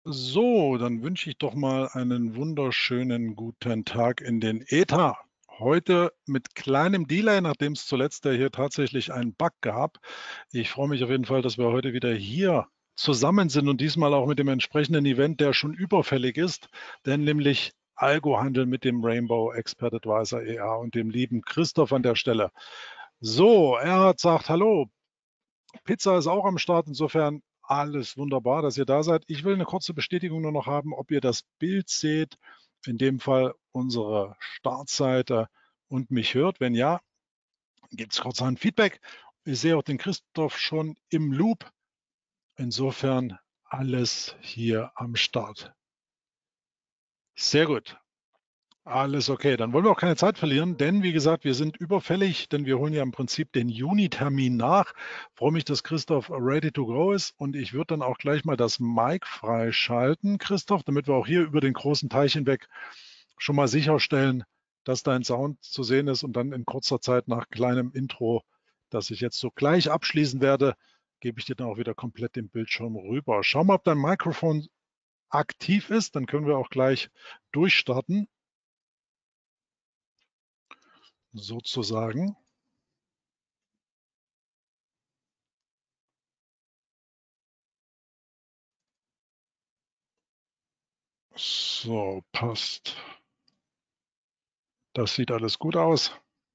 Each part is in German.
So, dann wünsche ich doch mal einen wunderschönen guten Tag in den Äther. Heute mit kleinem Delay, nachdem es zuletzt ja hier tatsächlich einen Bug gab. Ich freue mich auf jeden Fall, dass wir heute wieder hier zusammen sind und diesmal auch mit dem entsprechenden Event, der schon überfällig ist, denn nämlich Algohandel mit dem Rainbow Expert Advisor EA und dem lieben Christoph an der Stelle. So, er hat gesagt, hallo, Pizza ist auch am Start, insofern alles wunderbar, dass ihr da seid. Ich will eine kurze Bestätigung nur noch haben, ob ihr das Bild seht, in dem Fall unsere Startseite und mich hört. Wenn ja, gibt es kurz ein Feedback. Ich sehe auch den Christoph schon im Loop. Insofern alles hier am Start. Sehr gut. Alles okay, dann wollen wir auch keine Zeit verlieren, denn wie gesagt, wir sind überfällig, denn wir holen ja im Prinzip den Juni-Termin nach. Freue mich, dass Christoph ready to go ist und ich würde dann auch gleich mal das Mic freischalten, Christoph, damit wir auch hier über den großen Teich hinweg schon mal sicherstellen, dass dein Sound zu sehen ist und dann in kurzer Zeit nach kleinem Intro, das ich jetzt so gleich abschließen werde, gebe ich dir dann auch wieder komplett den Bildschirm rüber. Schau mal, ob dein Mikrofon aktiv ist, dann können wir auch gleich durchstarten. Sozusagen. So, passt. Das sieht alles gut aus.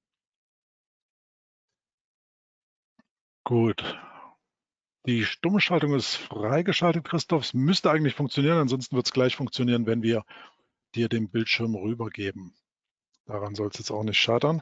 Gut. Die Stummschaltung ist freigeschaltet, Christoph. Es müsste eigentlich funktionieren, ansonsten wird es gleich funktionieren, wenn wir dir den Bildschirm rübergeben. Daran soll es jetzt auch nicht scheitern.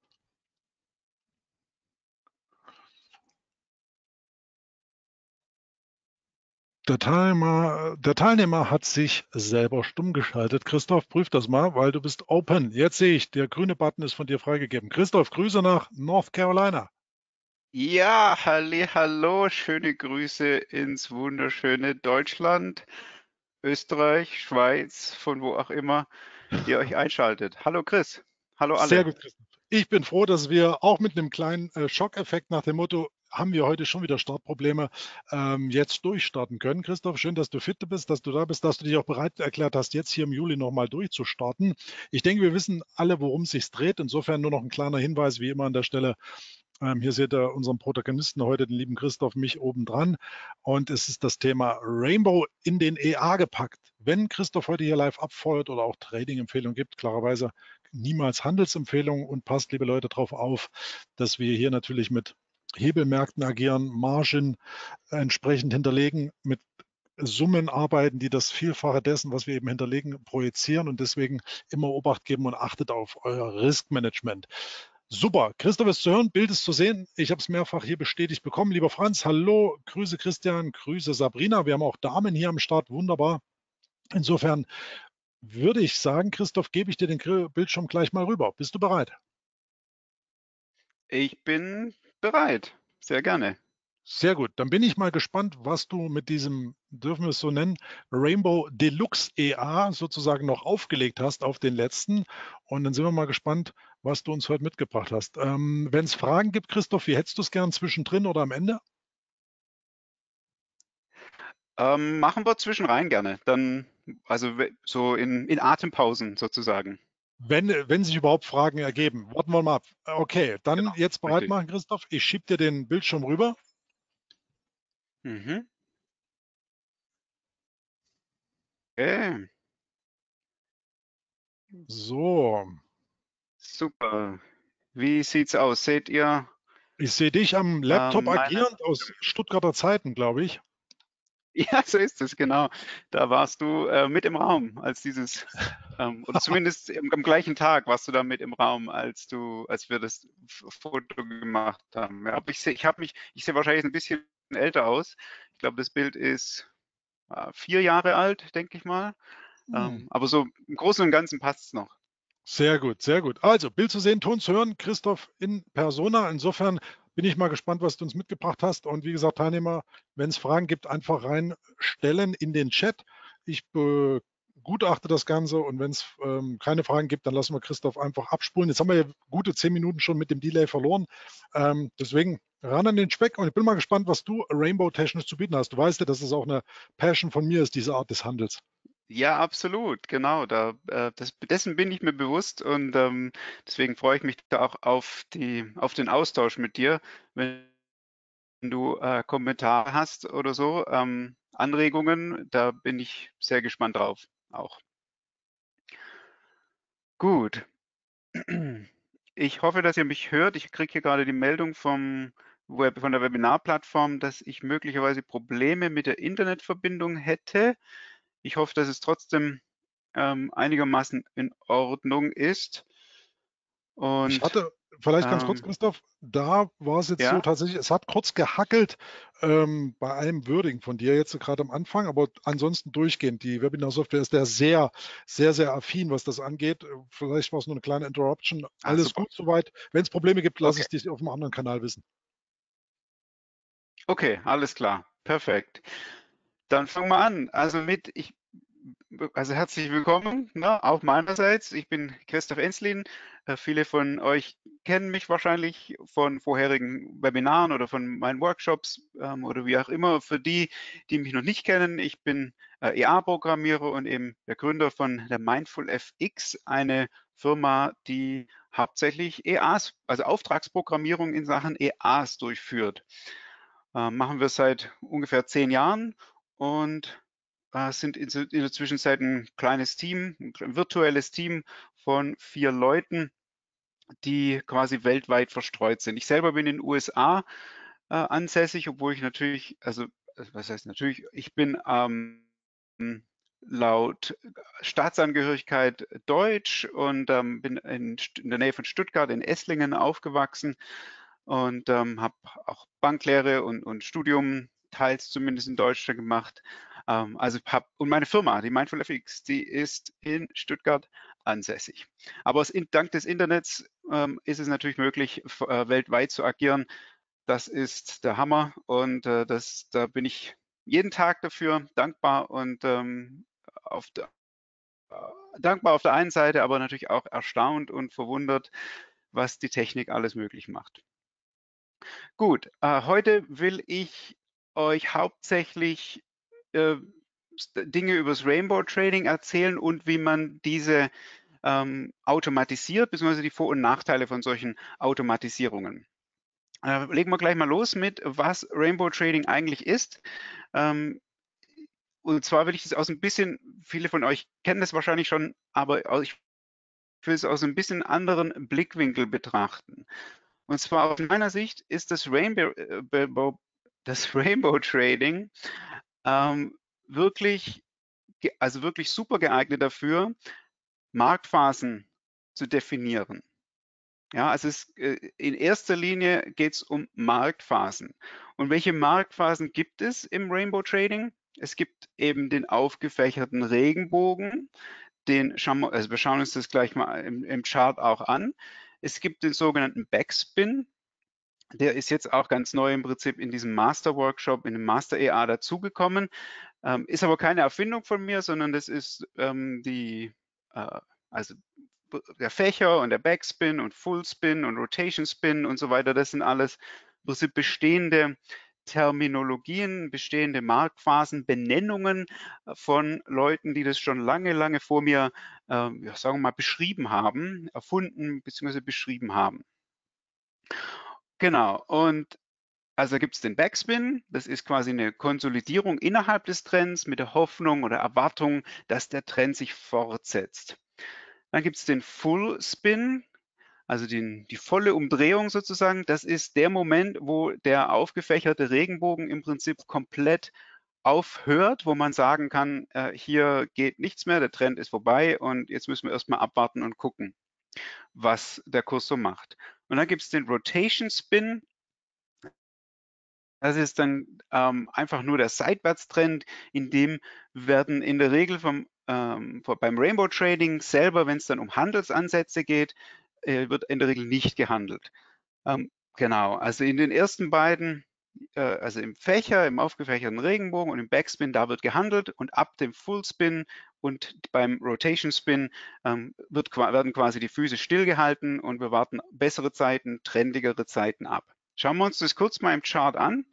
Der Teilnehmer hat sich selber stumm geschaltet. Christoph, prüf das mal, weil du bist open. Jetzt sehe ich, der grüne Button ist von dir freigegeben. Christoph, Grüße nach North Carolina. Ja, hallo, schöne Grüße ins wunderschöne Deutschland, Österreich, Schweiz, von wo auch immer ihr euch einschaltet. Hallo Chris, hallo Sehr alle. gut, Christoph. Ich bin froh, dass wir auch mit einem kleinen Schockeffekt nach dem Motto, haben wir heute schon wieder Startprobleme, jetzt durchstarten können. Christoph, schön, dass du fit bist, dass du da bist, dass du dich auch bereit erklärt hast, jetzt hier im Juli nochmal durchzustarten. Ich denke, wir wissen alle, worum es sich dreht. Insofern nur noch ein kleiner Hinweis, wie immer an der Stelle. Hier seht ihr unseren Protagonisten heute, den lieben Christoph, mich obendran. Und es ist das Thema Rainbow in den EA gepackt. Wenn Christoph heute hier live abfeuert oder auch Trading-Empfehlungen gibt, klarerweise niemals Handelsempfehlungen und passt, liebe Leute, darauf auf, dass wir hier natürlich mit Hebelmärkten agieren, Margen entsprechend hinterlegen, mit Summen arbeiten, die das Vielfache dessen, was wir eben hinterlegen, projizieren und deswegen immer Obacht geben und achtet auf euer Riskmanagement. Super, Christoph ist zu hören, Bild ist zu sehen. Ich habe es mehrfach hier bestätigt bekommen. Lieber Franz, hallo, Grüße Christian, Grüße Sabrina. Wir haben auch Damen hier am Start, wunderbar. Insofern würde ich sagen, Christoph, gebe ich dir den Bildschirm gleich mal rüber. Bist du bereit? Ich bin bereit, sehr gerne. Sehr gut. Dann bin ich mal gespannt, was du mit diesem, dürfen wir es so nennen, Rainbow Deluxe EA sozusagen noch aufgelegt hast auf den letzten. Und dann sind wir mal gespannt, was du uns heute mitgebracht hast. Wenn es Fragen gibt, Christoph, wie hättest du es gern zwischendrin oder am Ende? Machen wir zwischenrein gerne, dann also so in Atempausen sozusagen. Wenn sich überhaupt Fragen ergeben. Warten wir mal ab. Okay, dann Genau, jetzt bereit richtig. machen, Christoph. Ich schiebe dir den Bildschirm rüber. Mhm. Okay, So, super. Wie sieht's aus? Seht ihr ich sehe dich am Laptop meine? agierend aus Stuttgarter Zeiten, glaube ich. Ja, so ist es, genau. Da warst du mit im Raum, als dieses, oder zumindest am gleichen Tag warst du da mit im Raum, als wir das Foto gemacht haben. Ja, aber ich sehe wahrscheinlich ein bisschen älter aus. Ich glaube, das Bild ist 4 Jahre alt, denke ich mal. Hm. Aber so im Großen und Ganzen passt es noch. Sehr gut, sehr gut. Also, Bild zu sehen, Ton zu hören, Christoph in Persona. Insofern bin ich mal gespannt, was du uns mitgebracht hast. Und wie gesagt, Teilnehmer, wenn es Fragen gibt, einfach reinstellen in den Chat. Ich begutachte das Ganze und wenn es keine Fragen gibt, dann lassen wir Christoph einfach abspulen. Jetzt haben wir ja gute 10 Minuten schon mit dem Delay verloren. Deswegen ran an den Speck und ich bin mal gespannt, was du Rainbow-technisch zu bieten hast. Du weißt ja, dass es auch eine Passion von mir ist, diese Art des Handels. Ja, absolut, genau. Dessen bin ich mir bewusst und deswegen freue ich mich da auch auf den Austausch mit dir. Wenn du Kommentare hast oder so, Anregungen, da bin ich sehr gespannt drauf. Auch gut. Ich hoffe, dass ihr mich hört. Ich kriege hier gerade die Meldung von der Webinarplattform, dass ich möglicherweise Probleme mit der Internetverbindung hätte. Ich hoffe, dass es trotzdem einigermaßen in Ordnung ist. Ich Und hatte, vielleicht ganz kurz, ähm, Christoph, da war es jetzt so ja, tatsächlich, es hat kurz gehackelt bei einem Würdigen von dir jetzt gerade am Anfang, aber ansonsten durchgehend. Die Webinar-Software ist ja sehr, sehr, sehr affin, was das angeht. Vielleicht war es nur eine kleine Interruption. Alles super. gut soweit. Wenn es Probleme gibt, lasse Okay, ich dich auf einem anderen Kanal wissen. okay, alles klar. Perfekt. Dann fangen wir an. Also herzlich willkommen, ne, auch meinerseits. Ich bin Christoph Enslin. Viele von euch kennen mich wahrscheinlich von vorherigen Webinaren oder von meinen Workshops oder wie auch immer. Für die, die mich noch nicht kennen, ich bin EA-Programmierer und eben der Gründer von der Mindful FX, eine Firma, die hauptsächlich EAs, also Auftragsprogrammierung in Sachen EAs durchführt. Machen wir seit ungefähr 10 Jahren und sind in der Zwischenzeit ein kleines Team, ein virtuelles Team von 4 Leuten, die quasi weltweit verstreut sind. Ich selber bin in den USA ansässig, obwohl ich natürlich, was heißt natürlich, ich bin laut Staatsangehörigkeit deutsch und bin in der Nähe von Stuttgart in Esslingen aufgewachsen und habe auch Banklehre und Studium teils zumindest in Deutschland gemacht. Und meine Firma, die Mindful FX, die ist in Stuttgart ansässig. Aber dank des Internets ist es natürlich möglich, weltweit zu agieren. Das ist der Hammer und da bin ich jeden Tag dafür dankbar und auf der, dankbar auf der einen Seite, aber natürlich auch erstaunt und verwundert, was die Technik alles möglich macht. Gut, heute will ich euch hauptsächlich äh, Dinge übers Rainbow Trading erzählen und wie man diese automatisiert, beziehungsweise die Vor- und Nachteile von solchen Automatisierungen. Legen wir gleich mal los mit, was Rainbow Trading eigentlich ist. Ähm, und zwar will ich das aus ein bisschen, viele von euch kennen das wahrscheinlich schon, aber ich will es aus ein bisschen anderen Blickwinkel betrachten. Und zwar aus meiner Sicht ist das Rainbow Trading ähm, wirklich, also wirklich super geeignet dafür, Marktphasen zu definieren. Ja, in erster Linie geht es um Marktphasen. Und welche Marktphasen gibt es im Rainbow Trading? Es gibt eben den aufgefächerten Regenbogen, also wir schauen uns das gleich mal im Chart auch an. Es gibt den sogenannten Backspin, der ist jetzt auch ganz neu im Prinzip in diesem Master-Workshop, in dem Master-EA dazugekommen. Ist aber keine Erfindung von mir, sondern das ist also der Fächer und der Backspin und Fullspin und Rotation Spin und so weiter. Das sind alles im Prinzip bestehende Terminologien, bestehende Marktphasen, Benennungen von Leuten, die das schon lange, lange vor mir, sagen wir mal, beschrieben haben, erfunden bzw. beschrieben haben. Genau. Und also gibt es den Backspin, das ist quasi eine Konsolidierung innerhalb des Trends mit der Hoffnung oder Erwartung, dass der Trend sich fortsetzt. Dann gibt es den Full Spin, also die volle Umdrehung sozusagen. Das ist der Moment, wo der aufgefächerte Regenbogen im Prinzip komplett aufhört, wo man sagen kann, hier geht nichts mehr, der Trend ist vorbei und jetzt müssen wir erstmal abwarten und gucken, was der Kurs so macht. Und dann gibt es den Rotation Spin. Das ist dann einfach nur der Seitwärtstrend, in dem werden in der Regel beim Rainbow Trading selber, wenn es dann um Handelsansätze geht, wird in der Regel nicht gehandelt. Genau, also in den ersten beiden, also im Fächer, im aufgefächerten Regenbogen und im Backspin, da wird gehandelt und ab dem Fullspin und beim Rotation Spin werden quasi die Füße stillgehalten und wir warten bessere Zeiten, trendigere Zeiten ab. Schauen wir uns das kurz mal im Chart an,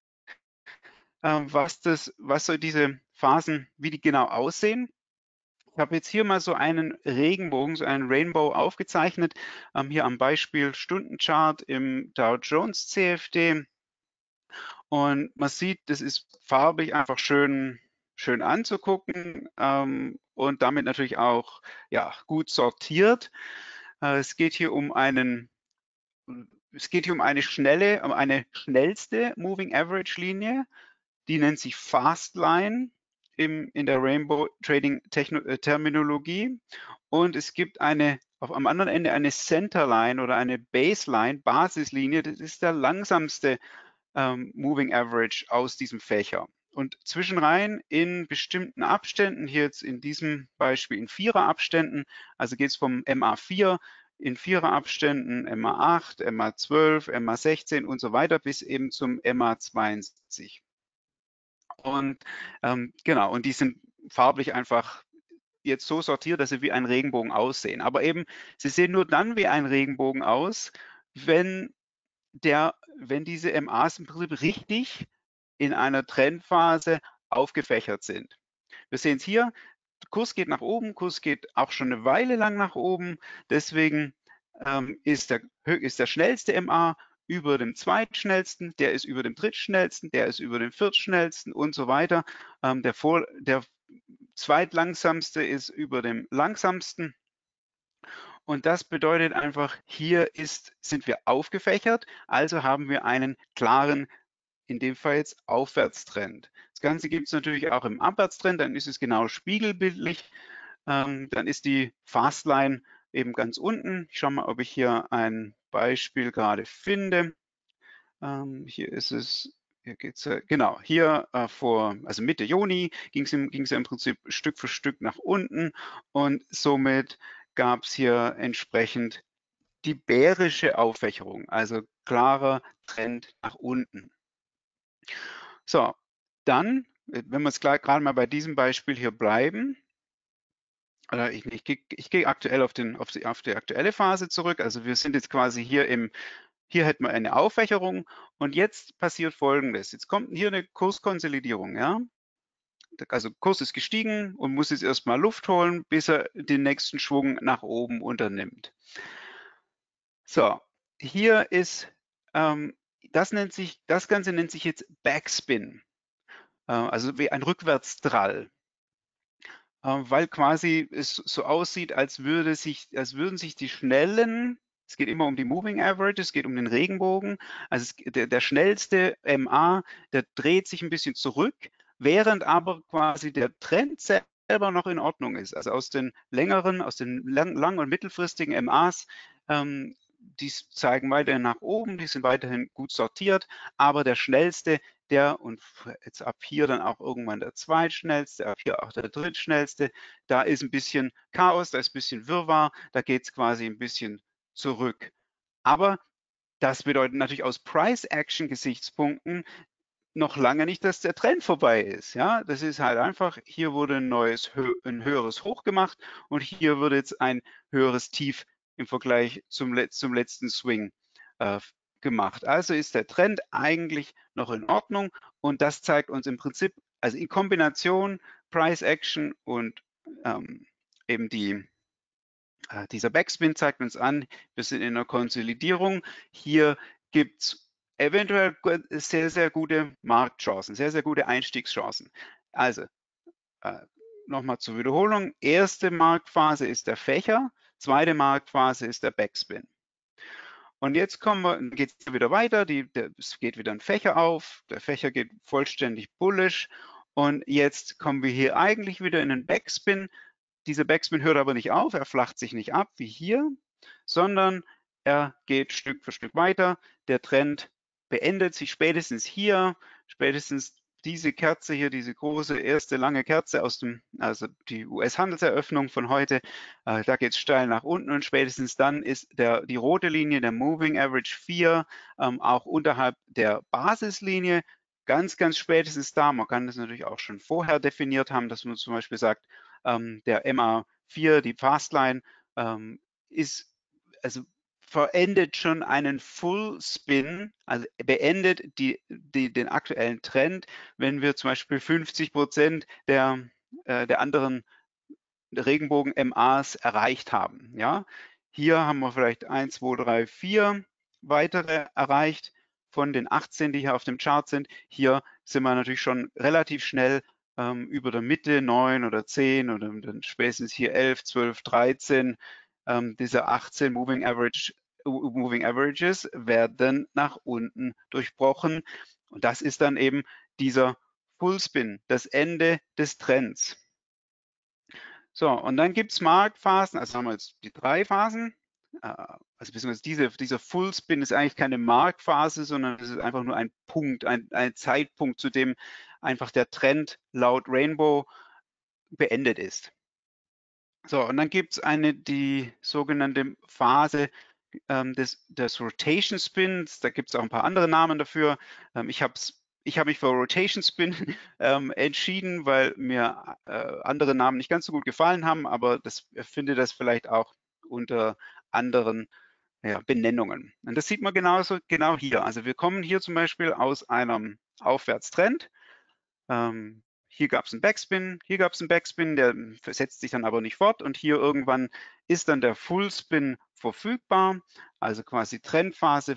was so diese Phasen, wie die genau aussehen. Ich habe jetzt hier mal so einen Regenbogen, so einen Rainbow aufgezeichnet, hier am Beispiel Stundenchart im Dow Jones CFD. Und man sieht, das ist farblich einfach schön anzugucken und damit natürlich auch ja, gut sortiert. Es geht hier um eine schnellste Moving Average Linie, die nennt sich Fastline in der Rainbow Trading Terminologie. Und es gibt am anderen Ende eine Centerline oder eine Baseline, Basislinie, das ist der langsamste Moving Average aus diesem Fächer. Und zwischenrein in bestimmten Abständen, hier jetzt in diesem Beispiel in Viererabständen, also geht es vom MA4 in Viererabständen, MA8, MA12, MA16 und so weiter bis eben zum MA72. Und genau, und die sind farblich einfach jetzt so sortiert, dass sie wie ein Regenbogen aussehen. Aber eben, sie sehen nur dann wie ein Regenbogen aus, wenn diese MAs im Prinzip richtig in einer Trendphase aufgefächert sind. Wir sehen es hier, Kurs geht nach oben, Kurs geht auch schon eine Weile lang nach oben. Deswegen ist der schnellste MA über dem zweitschnellsten, der ist über dem drittschnellsten, der ist über dem viertschnellsten und so weiter. Der zweitlangsamste ist über dem langsamsten. Und das bedeutet einfach, sind wir aufgefächert, also haben wir einen klaren, in dem Fall jetzt Aufwärtstrend. Das Ganze gibt es natürlich auch im Abwärtstrend, dann ist es genau spiegelbildlich. Dann ist die Fastline eben ganz unten. Ich schaue mal, ob ich hier ein Beispiel gerade finde. Hier ist es, hier geht es, genau, hier also Mitte Juni ging es ja im Prinzip Stück für Stück nach unten und somit gab es hier entsprechend die bärische Aufwächerung, also klarer Trend nach unten. So, dann, wenn wir jetzt gerade mal bei diesem Beispiel hier bleiben, ich gehe aktuell auf die aktuelle Phase zurück. Also wir sind jetzt quasi hier hätten wir eine Aufwächerung und jetzt passiert Folgendes. Jetzt kommt hier eine Kurskonsolidierung, ja. Also Kurs ist gestiegen und muss jetzt erstmal Luft holen, bis er den nächsten Schwung nach oben unternimmt. So, hier ist, das Ganze nennt sich jetzt Backspin, also wie ein Rückwärtsdrall, weil quasi es so aussieht, als würden sich die schnellen, es geht immer um die Moving Average, es geht um den Regenbogen, also der schnellste MA, der dreht sich ein bisschen zurück, während aber quasi der Trend selber noch in Ordnung ist. Also aus den lang- und mittelfristigen MAs, die zeigen weiterhin nach oben, die sind weiterhin gut sortiert, aber der schnellste, und jetzt ab hier dann auch irgendwann der zweitschnellste, ab hier auch der drittschnellste, da ist ein bisschen Chaos, da ist ein bisschen Wirrwarr, da geht es quasi ein bisschen zurück. Aber das bedeutet natürlich aus Price-Action-Gesichtspunkten noch lange nicht, dass der Trend vorbei ist. Ja, das ist halt einfach, hier wurde ein höheres Hoch gemacht und hier wurde jetzt ein höheres Tief im Vergleich zum letzten Swing gemacht. Also ist der Trend eigentlich noch in Ordnung und das zeigt uns im Prinzip, also in Kombination Price Action und eben dieser Backspin zeigt uns an, wir sind in einer Konsolidierung. Hier gibt es eventuell sehr, sehr gute Marktchancen, sehr, sehr gute Einstiegschancen. Also nochmal zur Wiederholung. Erste Marktphase ist der Fächer, zweite Marktphase ist der Backspin. Und jetzt geht es wieder weiter, es geht wieder ein Fächer auf, der Fächer geht vollständig bullish und jetzt kommen wir hier eigentlich wieder in den Backspin. Dieser Backspin hört aber nicht auf, er flacht sich nicht ab wie hier, sondern er geht Stück für Stück weiter. Der Trend beendet sich spätestens hier, spätestens diese Kerze hier, diese große erste lange Kerze also die US-Handelseröffnung von heute, da geht es steil nach unten und spätestens dann ist die rote Linie, der Moving Average 4, auch unterhalb der Basislinie. Ganz, ganz spätestens da, man kann das natürlich auch schon vorher definiert haben, dass man zum Beispiel sagt, der MA4, die Fastline, ist also verendet schon einen Full Spin, also beendet den aktuellen Trend, wenn wir zum Beispiel 50% der anderen Regenbogen-MAs erreicht haben. Ja? Hier haben wir vielleicht 1, 2, 3, 4 weitere erreicht von den 18, die hier auf dem Chart sind. Hier sind wir natürlich schon relativ schnell über der Mitte, 9 oder 10 oder dann spätestens hier 11, 12, 13. Diese 18 Moving Averages werden nach unten durchbrochen. Und das ist dann eben dieser Fullspin, das Ende des Trends. So, und dann gibt es Marktphasen, also haben wir jetzt die 3 Phasen, also beziehungsweise dieser Fullspin ist eigentlich keine Marktphase, sondern es ist einfach nur ein Punkt, ein Zeitpunkt, zu dem einfach der Trend laut Rainbow beendet ist. So, und dann gibt es die sogenannte Phase des Rotation Spins. Da gibt es auch ein paar andere Namen dafür. Ich habe mich für Rotation Spin entschieden, weil mir andere Namen nicht ganz so gut gefallen haben, aber finde das vielleicht auch unter anderen Benennungen. Und das sieht man genau hier. Also wir kommen hier zum Beispiel aus einem Aufwärtstrend. Hier gab es einen Backspin, hier gab es einen Backspin, der setzt sich dann aber nicht fort und hier irgendwann ist dann der Fullspin verfügbar, also quasi Trendphase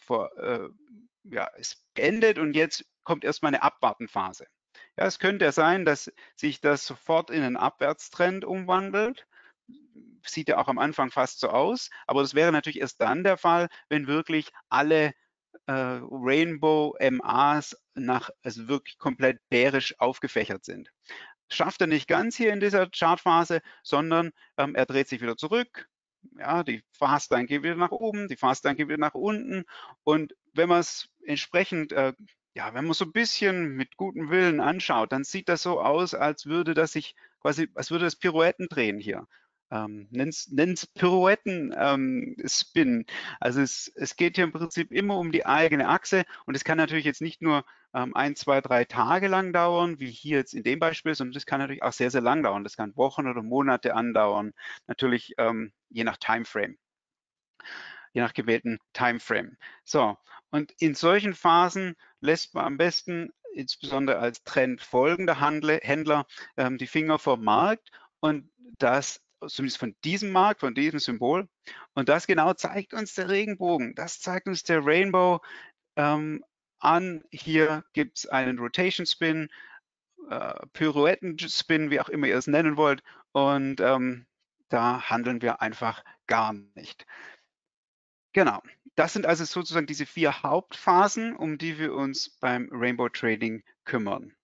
ist beendet und jetzt kommt erstmal eine Abwartenphase. Ja, es könnte ja sein, dass sich das sofort in einen Abwärtstrend umwandelt. Sieht ja auch am Anfang fast so aus, aber das wäre natürlich erst dann der Fall, wenn wirklich alle Rainbow MAs also wirklich komplett bärisch aufgefächert sind. Schafft er nicht ganz hier in dieser Chartphase, sondern er dreht sich wieder zurück. Ja, die Fastline geht wieder nach oben, die Fastline geht wieder nach unten. Und wenn man es entsprechend, wenn man so ein bisschen mit gutem Willen anschaut, dann sieht das so aus, als würde das Pirouetten drehen hier. Nenn's Pirouetten-Spin. Also es geht hier im Prinzip immer um die eigene Achse und es kann natürlich jetzt nicht nur 1, 2, 3 Tage lang dauern, wie hier jetzt in dem Beispiel, sondern das kann natürlich auch sehr, sehr lang dauern. Das kann Wochen oder Monate andauern, natürlich je nach Timeframe, je nach gewählten Timeframe. So, und in solchen Phasen lässt man am besten, insbesondere als trendfolgender Händler, die Finger vom Markt und das zumindest von diesem Markt, von diesem Symbol. Und das genau zeigt uns der Regenbogen. Das zeigt uns der Rainbow an. Hier gibt es einen Rotation Spin, Pirouetten Spin, wie auch immer ihr es nennen wollt. Und da handeln wir einfach gar nicht. Genau. Das sind also sozusagen diese 4 Hauptphasen, um die wir uns beim Rainbow Trading kümmern.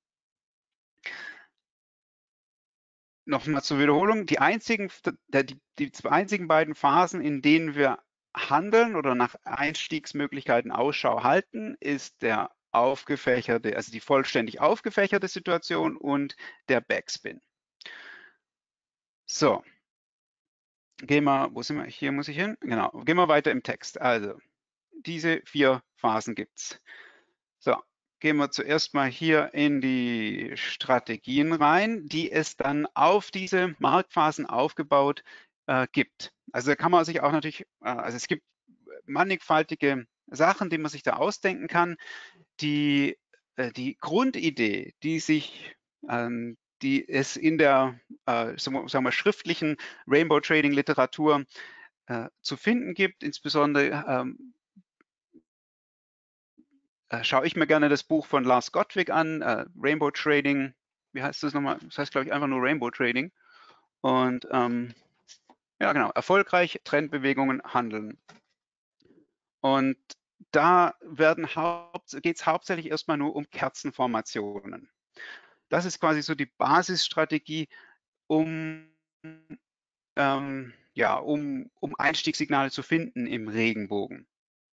Nochmal zur Wiederholung, die einzigen beiden Phasen, in denen wir handeln oder nach Einstiegsmöglichkeiten Ausschau halten, ist der aufgefächerte, also die vollständig aufgefächerte Situation und der Backspin. So, wo sind wir? Hier muss ich hin. Genau, gehen wir weiter im Text. Also, diese 4 Phasen gibt es. So, gehen wir zuerst mal hier in die Strategien rein, die es dann auf diese Marktphasen aufgebaut gibt. Also da kann man sich auch natürlich, also es gibt mannigfaltige Sachen, die man sich da ausdenken kann. Die Grundidee, die es in der sagen wir, schriftlichen Rainbow Trading Literatur zu finden gibt, insbesondere schaue ich mir gerne das Buch von Lars Gottwig an, Rainbow Trading. Wie heißt das nochmal? Das heißt, glaube ich, einfach nur Rainbow Trading. Und ja, genau, erfolgreich Trendbewegungen handeln. Und da geht es hauptsächlich erstmal nur um Kerzenformationen. Das ist quasi so die Basisstrategie, um Einstiegssignale zu finden im Regenbogen.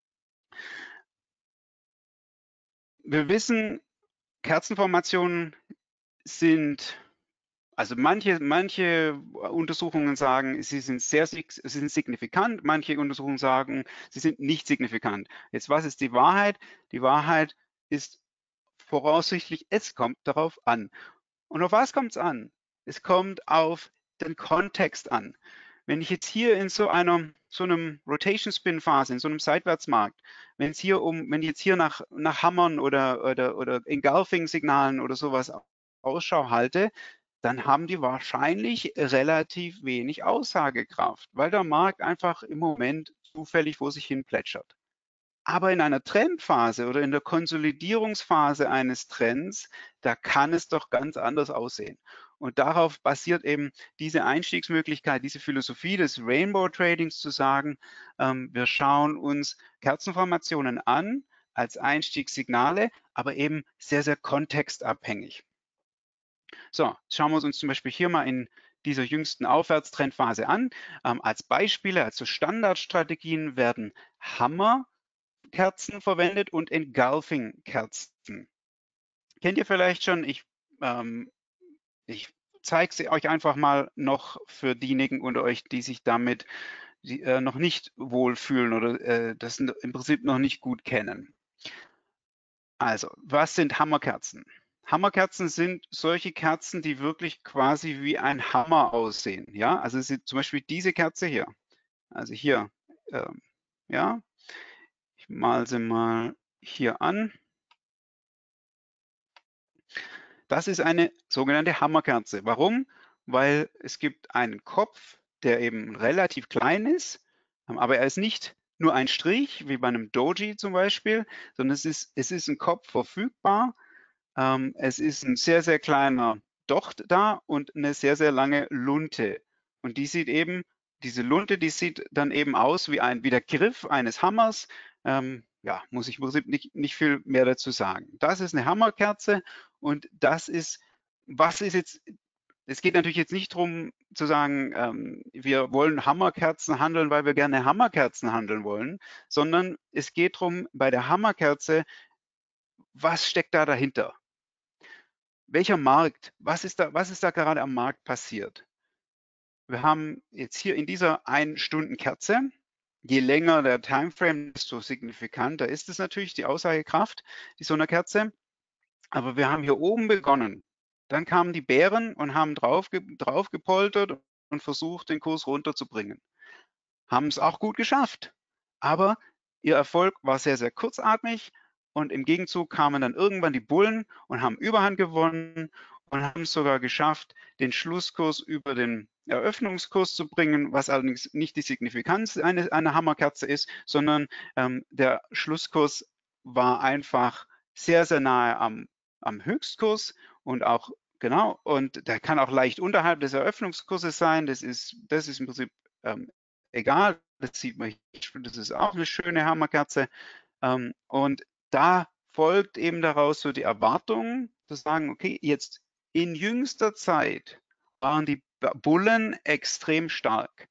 Wir wissen, Kerzenformationen sind, also manche Untersuchungen sagen, sie sind signifikant, manche Untersuchungen sagen, sie sind nicht signifikant. Jetzt, was ist die Wahrheit? Die Wahrheit ist voraussichtlich, es kommt darauf an. Und auf was kommt es an? Es kommt auf den Kontext an. Wenn ich jetzt hier in so einer so einem Rotation Spin Phase, in so einem Seitwärtsmarkt, wenn jetzt hier nach Hammern oder Engulfing Signalen oder sowas Ausschau halte, dann haben die wahrscheinlich relativ wenig Aussagekraft, weil der Markt einfach im Moment zufällig vor sich hin plätschert. Aber in einer Trendphase oder in der Konsolidierungsphase eines Trends, da kann es doch ganz anders aussehen. Und darauf basiert eben diese Einstiegsmöglichkeit, diese Philosophie des Rainbow Tradings zu sagen, wir schauen uns Kerzenformationen an als Einstiegssignale, aber eben sehr, sehr kontextabhängig. So, schauen wir uns zum Beispiel hier mal in dieser jüngsten Aufwärtstrendphase an. Als Beispiele, also Standardstrategien werden Hammerkerzen verwendet und Engulfing-Kerzen. Kennt ihr vielleicht schon? Ich zeige sie euch einfach mal noch für diejenigen unter euch, die sich damit noch nicht wohlfühlen oder das im Prinzip noch nicht gut kennen. Also, was sind Hammerkerzen? Hammerkerzen sind solche Kerzen, die wirklich quasi wie ein Hammer aussehen. Ja, also zum Beispiel diese Kerze hier. Also hier, ja, ich male sie mal hier an. Das ist eine sogenannte Hammerkerze. Warum? Weil es gibt einen Kopf, der eben relativ klein ist, aber er ist nicht nur ein Strich, wie bei einem Doji zum Beispiel, sondern es ist ein Kopf verfügbar. Es ist ein sehr, sehr kleiner Docht da und eine sehr, sehr lange Lunte. Und diese Lunte, die sieht dann eben aus wie der Griff eines Hammers. Ja, muss ich im Prinzip nicht viel mehr dazu sagen. Das ist eine Hammerkerze und was ist jetzt, es geht natürlich jetzt nicht darum zu sagen, wir wollen Hammerkerzen handeln, weil wir gerne Hammerkerzen handeln wollen, sondern es geht darum, bei der Hammerkerze, was steckt da dahinter? Welcher Markt? Was ist da gerade am Markt passiert? Wir haben jetzt hier in dieser 1-Stunden-Kerze, je länger der Timeframe, desto signifikanter ist es natürlich, die Aussagekraft so einer Kerze. Aber wir haben hier oben begonnen. Dann kamen die Bären und haben drauf gepoltert und versucht, den Kurs runterzubringen. Haben es auch gut geschafft. Aber ihr Erfolg war sehr, sehr kurzatmig und im Gegenzug kamen dann irgendwann die Bullen und haben Überhand gewonnen und haben es sogar geschafft, den Schlusskurs über den Eröffnungskurs zu bringen, was allerdings nicht die Signifikanz einer Hammerkerze ist, sondern der Schlusskurs war einfach sehr, sehr nahe am Höchstkurs und auch genau, und der kann auch leicht unterhalb des Eröffnungskurses sein. Das ist im Prinzip egal, das sieht man hier, das ist auch eine schöne Hammerkerze. Und da folgt eben daraus so die Erwartung, zu sagen, okay, jetzt in jüngster Zeit waren die Bullen extrem stark.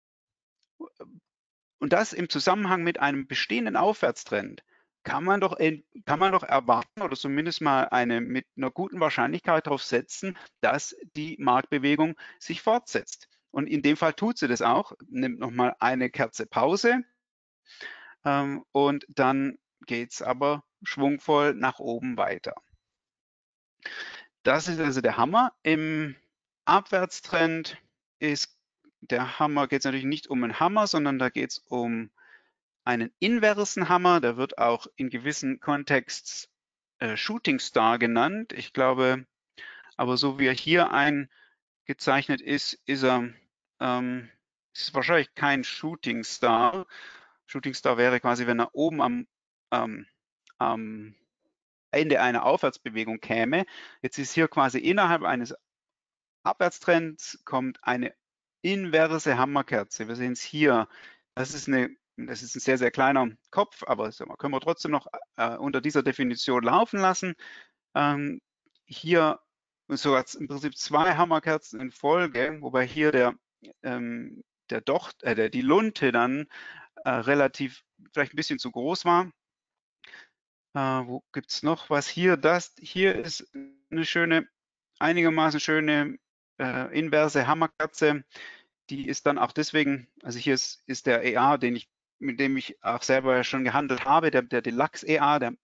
Und das im Zusammenhang mit einem bestehenden Aufwärtstrend kann man doch erwarten oder zumindest mal mit einer guten Wahrscheinlichkeit darauf setzen, dass die Marktbewegung sich fortsetzt. Und in dem Fall tut sie das auch, nimmt nochmal eine Kerze Pause und dann geht es aber schwungvoll nach oben weiter. Das ist also der Hammer. Im Abwärtstrend geht es natürlich nicht um einen Hammer, sondern da geht es um einen inversen Hammer. Der wird auch in gewissen Kontexten Shooting Star genannt. Ich glaube, aber so wie er hier eingezeichnet ist, ist es wahrscheinlich kein Shooting Star. Shooting Star wäre quasi, wenn er oben am Ende einer Aufwärtsbewegung käme. Jetzt ist hier quasi innerhalb eines Abwärtstrends kommt eine inverse Hammerkerze. Wir sehen es hier. Das ist ein sehr, sehr kleiner Kopf, aber das können wir trotzdem noch unter dieser Definition laufen lassen. Hier sogar im Prinzip 2 Hammerkerzen in Folge, wobei hier die Lunte dann relativ vielleicht ein bisschen zu groß war. Wo gibt es noch was? Hier ist eine einigermaßen schöne inverse Hammerkerze. Die ist dann auch deswegen, also hier ist der EA, mit dem ich auch selber schon gehandelt habe, der Deluxe EA, der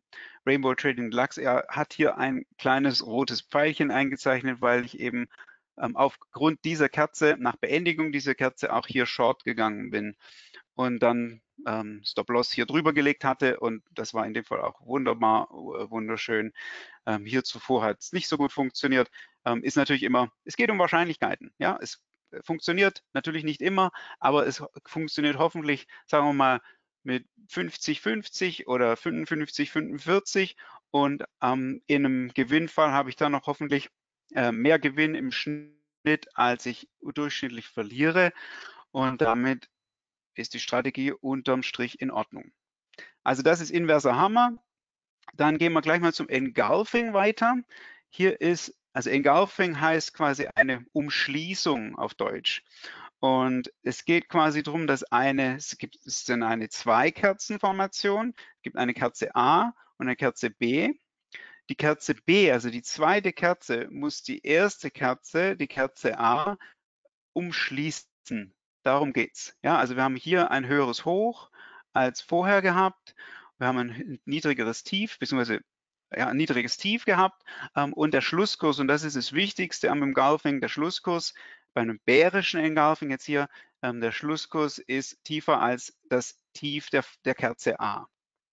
Rainbow Trading Deluxe EA, hat hier ein kleines rotes Pfeilchen eingezeichnet, weil ich eben aufgrund dieser Kerze, nach Beendigung dieser Kerze auch hier short gegangen bin und dann Stop-Loss hier drüber gelegt hatte, und das war in dem Fall auch wunderbar, wunderschön. Hier zuvor hat es nicht so gut funktioniert. Ist natürlich immer, es geht um Wahrscheinlichkeiten. Ja, es funktioniert natürlich nicht immer, aber es funktioniert hoffentlich, sagen wir mal, mit 50-50 oder 55-45, und in einem Gewinnfall habe ich dann noch hoffentlich mehr Gewinn im Schnitt, als ich durchschnittlich verliere, und damit ist die Strategie unterm Strich in Ordnung. Also das ist inverser Hammer. Dann gehen wir gleich mal zum Engulfing weiter. Hier ist, also Engulfing heißt quasi eine Umschließung auf Deutsch. Und es geht quasi darum, dass es ist dann eine Zwei-Kerzen-Formation, es gibt eine Kerze A und eine Kerze B. Die Kerze B, also die zweite Kerze, muss die erste Kerze, die Kerze A, umschließen. Darum geht's. Ja, also wir haben hier ein höheres Hoch als vorher gehabt. Wir haben ein niedrigeres Tief, beziehungsweise ja, ein niedriges Tief gehabt, und der Schlusskurs, und das ist das Wichtigste am Engulfing, der Schlusskurs bei einem bärischen Engulfing jetzt hier, der Schlusskurs ist tiefer als das Tief der Kerze A.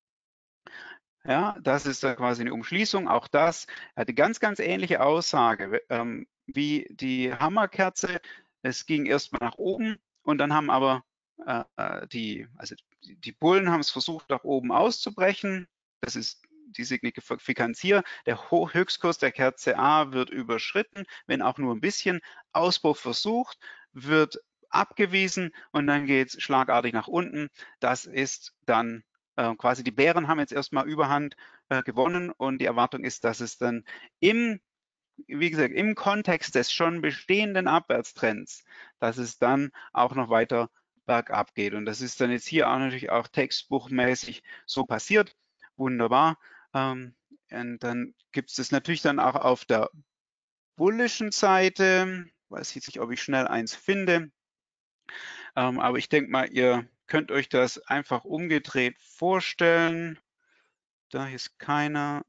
Ja, das ist da quasi eine Umschließung. Auch das hat eine ganz, ganz ähnliche Aussage wie die Hammerkerze. Es ging erstmal nach oben, und dann haben aber die Bullen haben es versucht, nach oben auszubrechen. Das ist die Signifikanz hier. Der Höchstkurs der Kerze A wird überschritten, wenn auch nur ein bisschen. Ausbruch versucht, wird abgewiesen, und dann geht es schlagartig nach unten. Das ist dann quasi, die Bären haben jetzt erstmal Überhand gewonnen, und die Erwartung ist, dass es dann wie gesagt, im Kontext des schon bestehenden Abwärtstrends, dass es dann auch noch weiter bergab geht. Und das ist dann jetzt hier auch natürlich auch textbuchmäßig so passiert. Wunderbar. Und dann gibt es das natürlich dann auch auf der bullischen Seite. Weiß jetzt nicht, ob ich schnell eins finde. Aber ich denke mal, ihr könnt euch das einfach umgedreht vorstellen. Da ist keiner.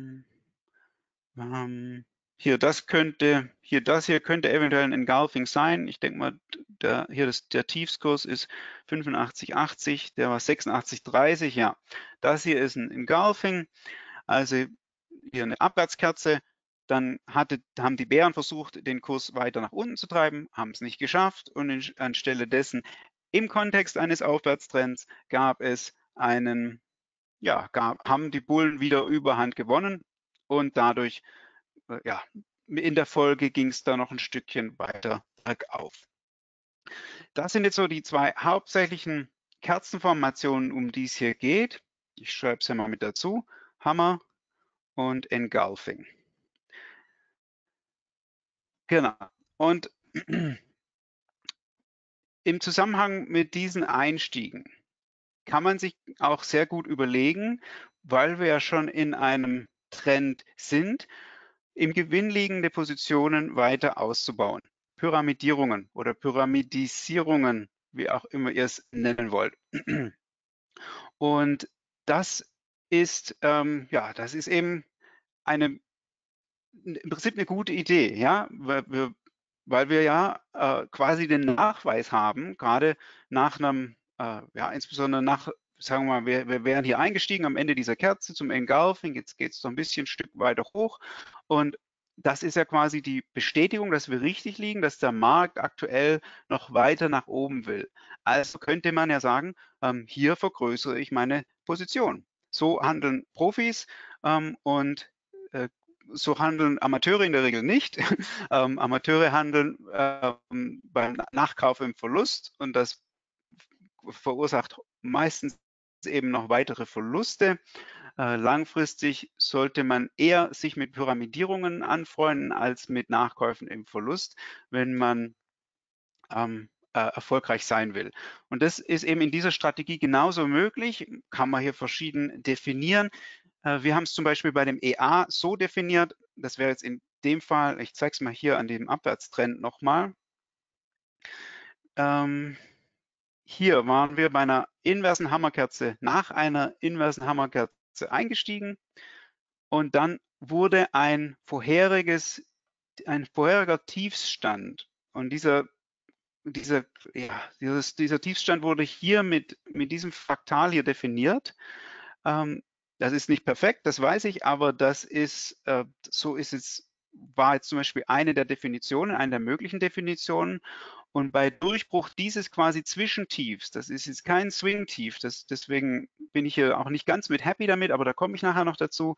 Hier, das hier könnte eventuell ein Engulfing sein. Ich denke mal, der Tiefskurs ist 85,80, der war 86,30. Ja, das hier ist ein Engulfing, also hier eine Abwärtskerze. Dann haben die Bären versucht, den Kurs weiter nach unten zu treiben, haben es nicht geschafft, und anstelle dessen im Kontext eines Aufwärtstrends haben die Bullen wieder Überhand gewonnen, und dadurch, ja, in der Folge ging es da noch ein Stückchen weiter bergauf. Das sind jetzt so die zwei hauptsächlichen Kerzenformationen, um die es hier geht. Ich schreibe es ja mal mit dazu. Hammer und Engulfing. Genau. Und im Zusammenhang mit diesen Einstiegen kann man sich auch sehr gut überlegen, weil wir ja schon in einem Trend sind, im Gewinn liegende Positionen weiter auszubauen. Pyramidierungen oder Pyramidisierungen, wie auch immer ihr es nennen wollt. Und das ist, das ist eben im Prinzip eine gute Idee, ja, weil wir ja quasi den Nachweis haben, gerade nach einem, insbesondere nach, sagen wir mal, wir wären hier eingestiegen am Ende dieser Kerze zum Engulfing, jetzt geht es so ein bisschen ein Stück weiter hoch, und das ist ja quasi die Bestätigung, dass wir richtig liegen, dass der Markt aktuell noch weiter nach oben will. Also könnte man ja sagen, hier vergrößere ich meine Position. So handeln Profis, und so handeln Amateure in der Regel nicht. Amateure handeln beim Nachkauf im Verlust, und das verursacht meistens eben noch weitere Verluste. Langfristig sollte man eher sich mit Pyramidierungen anfreunden als mit Nachkäufen im Verlust, wenn man erfolgreich sein will. Und das ist eben in dieser Strategie genauso möglich, kann man hier verschieden definieren. Wir haben es zum Beispiel bei dem EA so definiert, das wäre jetzt in dem Fall, ich zeige es mal hier an dem Abwärtstrend nochmal. Hier waren wir bei einer inversen Hammerkerze, nach einer inversen Hammerkerze eingestiegen, und dann wurde ein vorheriges ein vorheriger Tiefstand. Und dieser Tiefstand wurde hier mit diesem Fraktal hier definiert. Das ist nicht perfekt, das weiß ich, aber das ist, war jetzt zum Beispiel eine der Definitionen, eine der möglichen Definitionen. Und bei Durchbruch dieses quasi Zwischentiefs, das ist jetzt kein Swing-Tief, deswegen bin ich hier auch nicht ganz mit happy damit, aber da komme ich nachher noch dazu.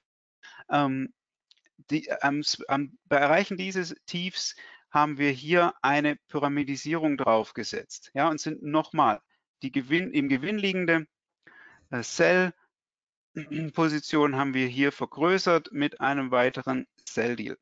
Bei Erreichen dieses Tiefs haben wir hier eine Pyramidisierung draufgesetzt. Ja, und sind nochmal die im Gewinn liegende Sell-Position haben wir hier vergrößert mit einem weiteren Sell-Deal.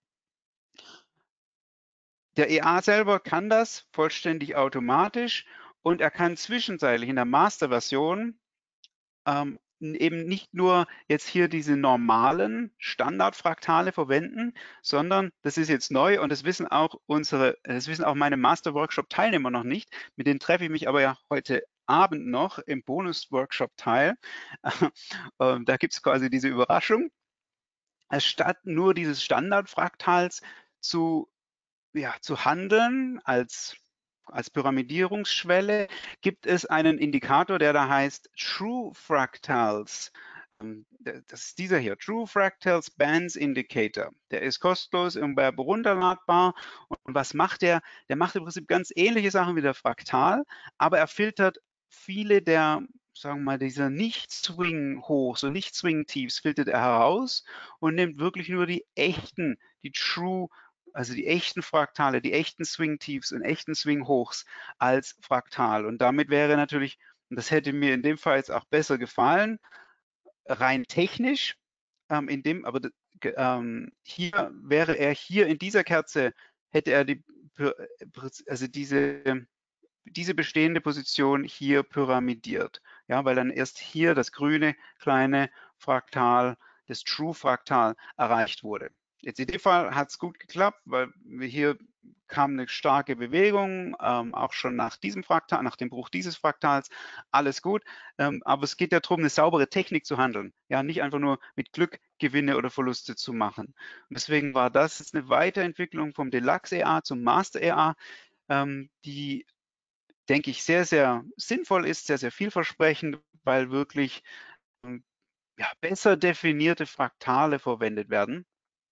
Der EA selber kann das vollständig automatisch und er kann zwischenzeitlich in der Master-Version eben nicht nur jetzt hier diese normalen Standardfraktale verwenden, sondern das ist jetzt neu und das wissen auch meine Master-Workshop-Teilnehmer noch nicht. Mit denen treffe ich mich aber ja heute Abend noch im Bonus-Workshop-Teil. Da gibt es quasi diese Überraschung. Statt nur dieses Standardfraktals zu handeln als Pyramidierungsschwelle, gibt es einen Indikator, der da heißt True Fractals. Das ist dieser hier, True Fractals Bands Indicator. Der ist kostenlos im Web herunterladbar. Und was macht der? Der macht im Prinzip ganz ähnliche Sachen wie der Fraktal, aber er filtert viele der, sagen wir mal, dieser Nicht-Swing-Hochs und Nicht-Swing-Tiefs filtert er heraus und nimmt wirklich nur die echten, die True, also die echten Fraktale, die echten Swing-Tiefs und echten Swing-Hochs als Fraktal. Und damit wäre natürlich, und das hätte mir in dem Fall jetzt auch besser gefallen, rein technisch, hier wäre er hier in dieser Kerze, hätte er diese bestehende Position hier pyramidiert. Ja, weil dann erst hier das grüne kleine Fraktal, das True-Fraktal erreicht wurde. Jetzt in dem Fall hat es gut geklappt, weil hier kam eine starke Bewegung, auch schon nach diesem Fraktal, nach dem Bruch dieses Fraktals, alles gut. Aber es geht ja darum, eine saubere Technik zu handeln. Ja, nicht einfach nur mit Glück Gewinne oder Verluste zu machen. Und deswegen war das jetzt eine Weiterentwicklung vom Deluxe EA zum Master EA, die, denke ich, sehr, sehr sinnvoll ist, sehr, sehr vielversprechend, weil wirklich besser definierte Fraktale verwendet werden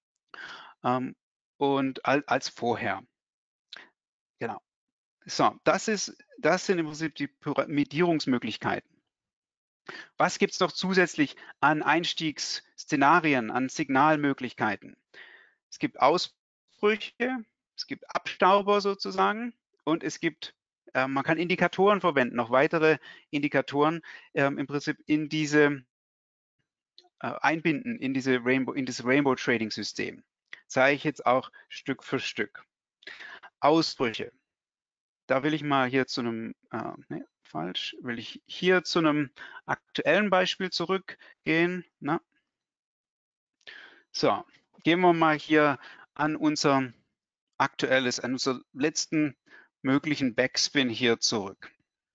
und als vorher. Genau. So, das sind im Prinzip die Pyramidierungsmöglichkeiten. Was gibt es noch zusätzlich an Einstiegsszenarien, an Signalmöglichkeiten? Es gibt Ausbrüche, es gibt Abstauber sozusagen und es gibt, man kann Indikatoren verwenden, noch weitere Indikatoren im Prinzip in diese einbinden, in das Rainbow Trading System. Zeige ich jetzt auch Stück für Stück. Ausbrüche. Da will ich mal hier zu einem, will ich hier zu einem aktuellen Beispiel zurückgehen. Na? So, gehen wir mal hier an unser aktuelles, an unseren letzten möglichen Backspin hier zurück.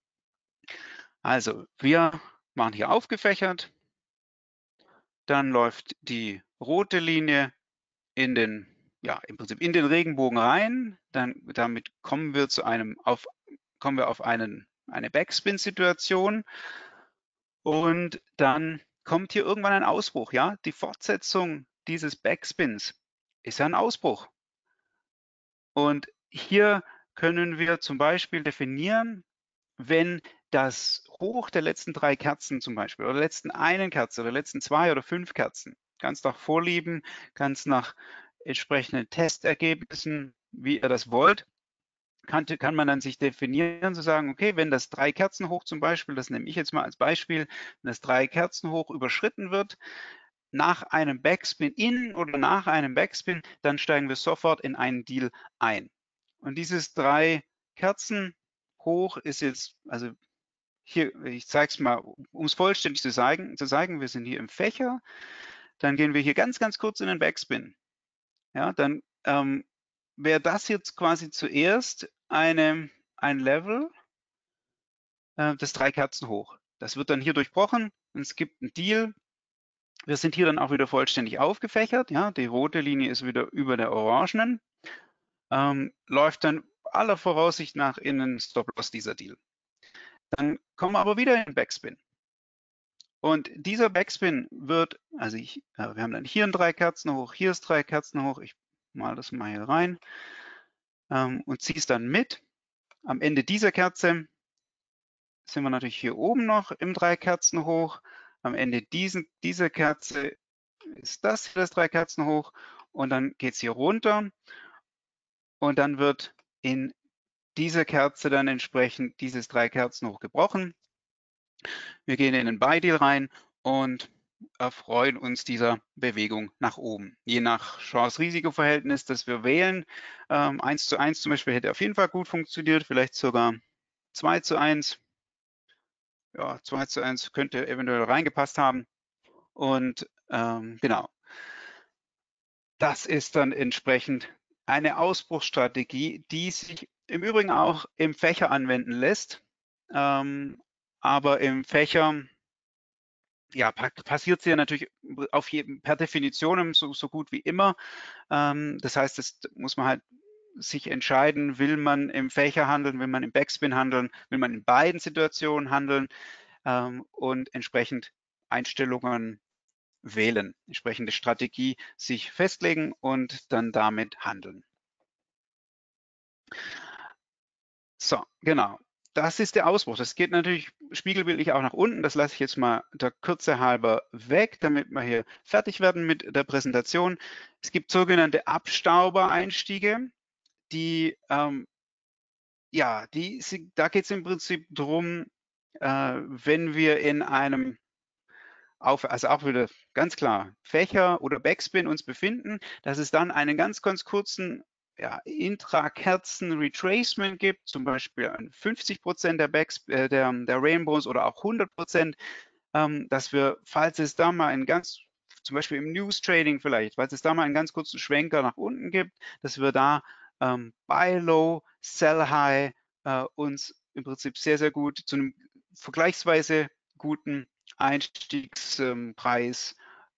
Also, wir machen hier aufgefächert, dann läuft die rote Linie im Prinzip in den Regenbogen rein, damit kommen wir auf eine Backspin-Situation und dann kommt hier irgendwann ein Ausbruch, ja? Die Fortsetzung dieses Backspins ist ein Ausbruch. Und hier können wir zum Beispiel definieren, wenn das Hoch der letzten 3 Kerzen zum Beispiel oder letzten einen Kerze oder letzten 2 oder 5 Kerzen, ganz nach Vorlieben, ganz nach entsprechenden Testergebnissen, wie ihr das wollt, kann man dann sich definieren, zu sagen, okay, wenn das 3 Kerzen hoch zum Beispiel, das nehme ich jetzt mal als Beispiel, wenn das 3 Kerzen hoch überschritten wird, nach einem Backspin oder nach einem Backspin, dann steigen wir sofort in einen Deal ein. Und dieses 3 Kerzen hoch ist jetzt, also hier, ich zeige es mal, um es vollständig zu zeigen, wir sind hier im Fächer, dann gehen wir hier ganz, ganz kurz in den Backspin. Ja, dann wäre das jetzt quasi zuerst ein Level, das 3 Kerzen hoch. Das wird dann hier durchbrochen und es gibt einen Deal Wir sind hier dann auch wieder vollständig aufgefächert. Ja, die rote Linie ist wieder über der orangenen. Läuft dann aller Voraussicht nach in den Stop-Loss dieser Deal. Dann kommen wir aber wieder in den Backspin. Und dieser Backspin wird, also wir haben dann hier ein 3 Kerzen hoch, hier ist 3 Kerzen hoch. Ich male das mal hier rein und ziehe es dann mit. Am Ende dieser Kerze sind wir natürlich hier oben noch im 3 Kerzen hoch. Am Ende dieser Kerze ist das hier das 3 Kerzen hoch und dann geht es hier runter und dann wird in dieser Kerze dann entsprechend dieses 3 Kerzen hoch gebrochen. Wir gehen in den Buy-Deal rein und erfreuen uns dieser Bewegung nach oben. Je nach Chance-Risiko-Verhältnis, das wir wählen, 1:1 zum Beispiel hätte auf jeden Fall gut funktioniert, vielleicht sogar 2:1. Ja, 2:1 könnte eventuell reingepasst haben. Und genau, das ist dann entsprechend eine Ausbruchsstrategie, die sich im Übrigen auch im Fächer anwenden lässt. Aber im Fächer ja, passiert sie ja natürlich per Definition so gut wie immer. Das heißt, das muss man halt sich entscheiden, will man im Fächer handeln, will man im Backspin handeln, will man in beiden Situationen handeln und entsprechend Einstellungen wählen, entsprechende Strategie sich festlegen und dann damit handeln. So, genau. Das ist der Ausbruch. Das geht natürlich spiegelbildlich auch nach unten. Das lasse ich jetzt mal der Kürze halber weg, damit wir hier fertig werden mit der Präsentation. Es gibt sogenannte Abstauber-Einstiege, da geht es im Prinzip darum, wenn wir in einem also auch wieder ganz klar Fächer oder Backspin uns befinden, dass es dann einen ganz kurzen Intra-Kerzen-Retracement gibt, zum Beispiel an 50% der Rainbows oder auch 100%, dass wir, falls es da mal zum Beispiel im News Trading vielleicht, falls es da mal einen ganz kurzen Schwenker nach unten gibt, dass wir da Buy Low, Sell High uns im Prinzip sehr gut zu einem vergleichsweise guten Einstiegspreis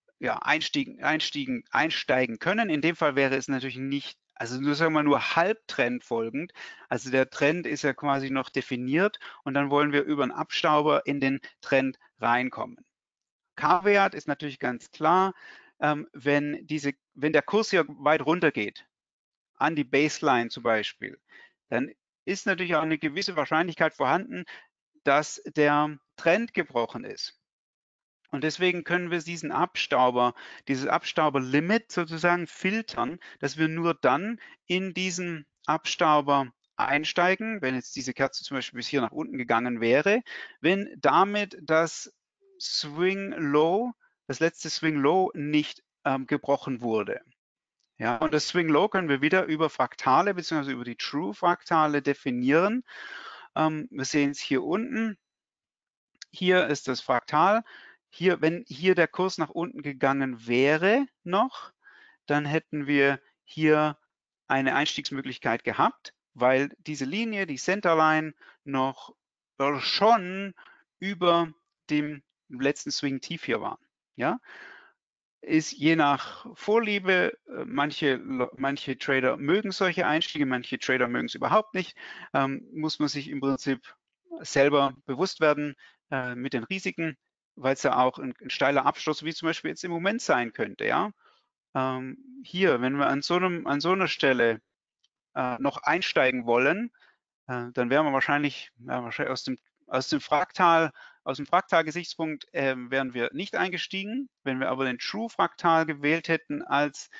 einsteigen können. In dem Fall wäre es natürlich nicht, also nur sagen wir nur halb trendfolgend. Also der Trend ist ja quasi noch definiert und dann wollen wir über einen Abstauber in den Trend reinkommen. Kaviar ist natürlich ganz klar, wenn der Kurs hier weit runter geht, an die Baseline zum Beispiel, dann ist natürlich auch eine gewisse Wahrscheinlichkeit vorhanden, dass der Trend gebrochen ist. Und deswegen können wir dieses Abstauberlimit sozusagen filtern, dass wir nur dann in diesen Abstauber einsteigen, wenn jetzt diese Kerze zum Beispiel bis hier nach unten gegangen wäre, wenn damit das Swing Low, das letzte Swing Low nicht gebrochen wurde. Ja, und das Swing Low können wir wieder über Fraktale bzw. über die True Fraktale definieren. Wir sehen es hier unten. Hier ist das Fraktal. Wenn hier der Kurs nach unten gegangen wäre noch, dann hätten wir hier eine Einstiegsmöglichkeit gehabt, weil diese Linie, die Centerline, noch schon über dem letzten Swing Tief hier war. Ja? Ist je nach Vorliebe, manche Trader mögen solche Einstiege, manche Trader mögen es überhaupt nicht, muss man sich im Prinzip selber bewusst werden mit den Risiken, weil es ja auch ein steiler Absturz wie zum Beispiel jetzt im Moment sein könnte. Ja? Hier, wenn wir an so einer Stelle noch einsteigen wollen, dann wären wir wahrscheinlich aus dem Fraktal-Gesichtspunkt wären wir nicht eingestiegen. Wenn wir aber den True-Fraktal gewählt hätten als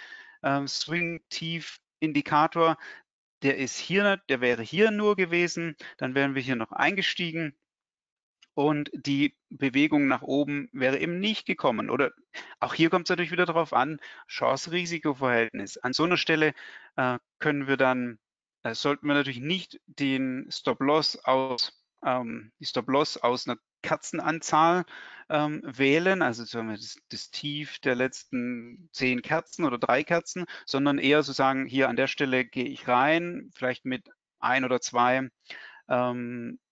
Swing-Tief-Indikator, der wäre hier nur gewesen, dann wären wir hier noch eingestiegen und die Bewegung nach oben wäre eben nicht gekommen. Oder auch hier kommt es natürlich wieder darauf an, Chance-Risiko-Verhältnis. An so einer Stelle sollten wir natürlich nicht den Stop-Loss die Stop-Loss aus einer Kerzenanzahl wählen, also sagen wir das Tief der letzten 10 Kerzen oder 3 Kerzen, sondern eher so sagen, hier an der Stelle gehe ich rein, vielleicht mit 1 oder 2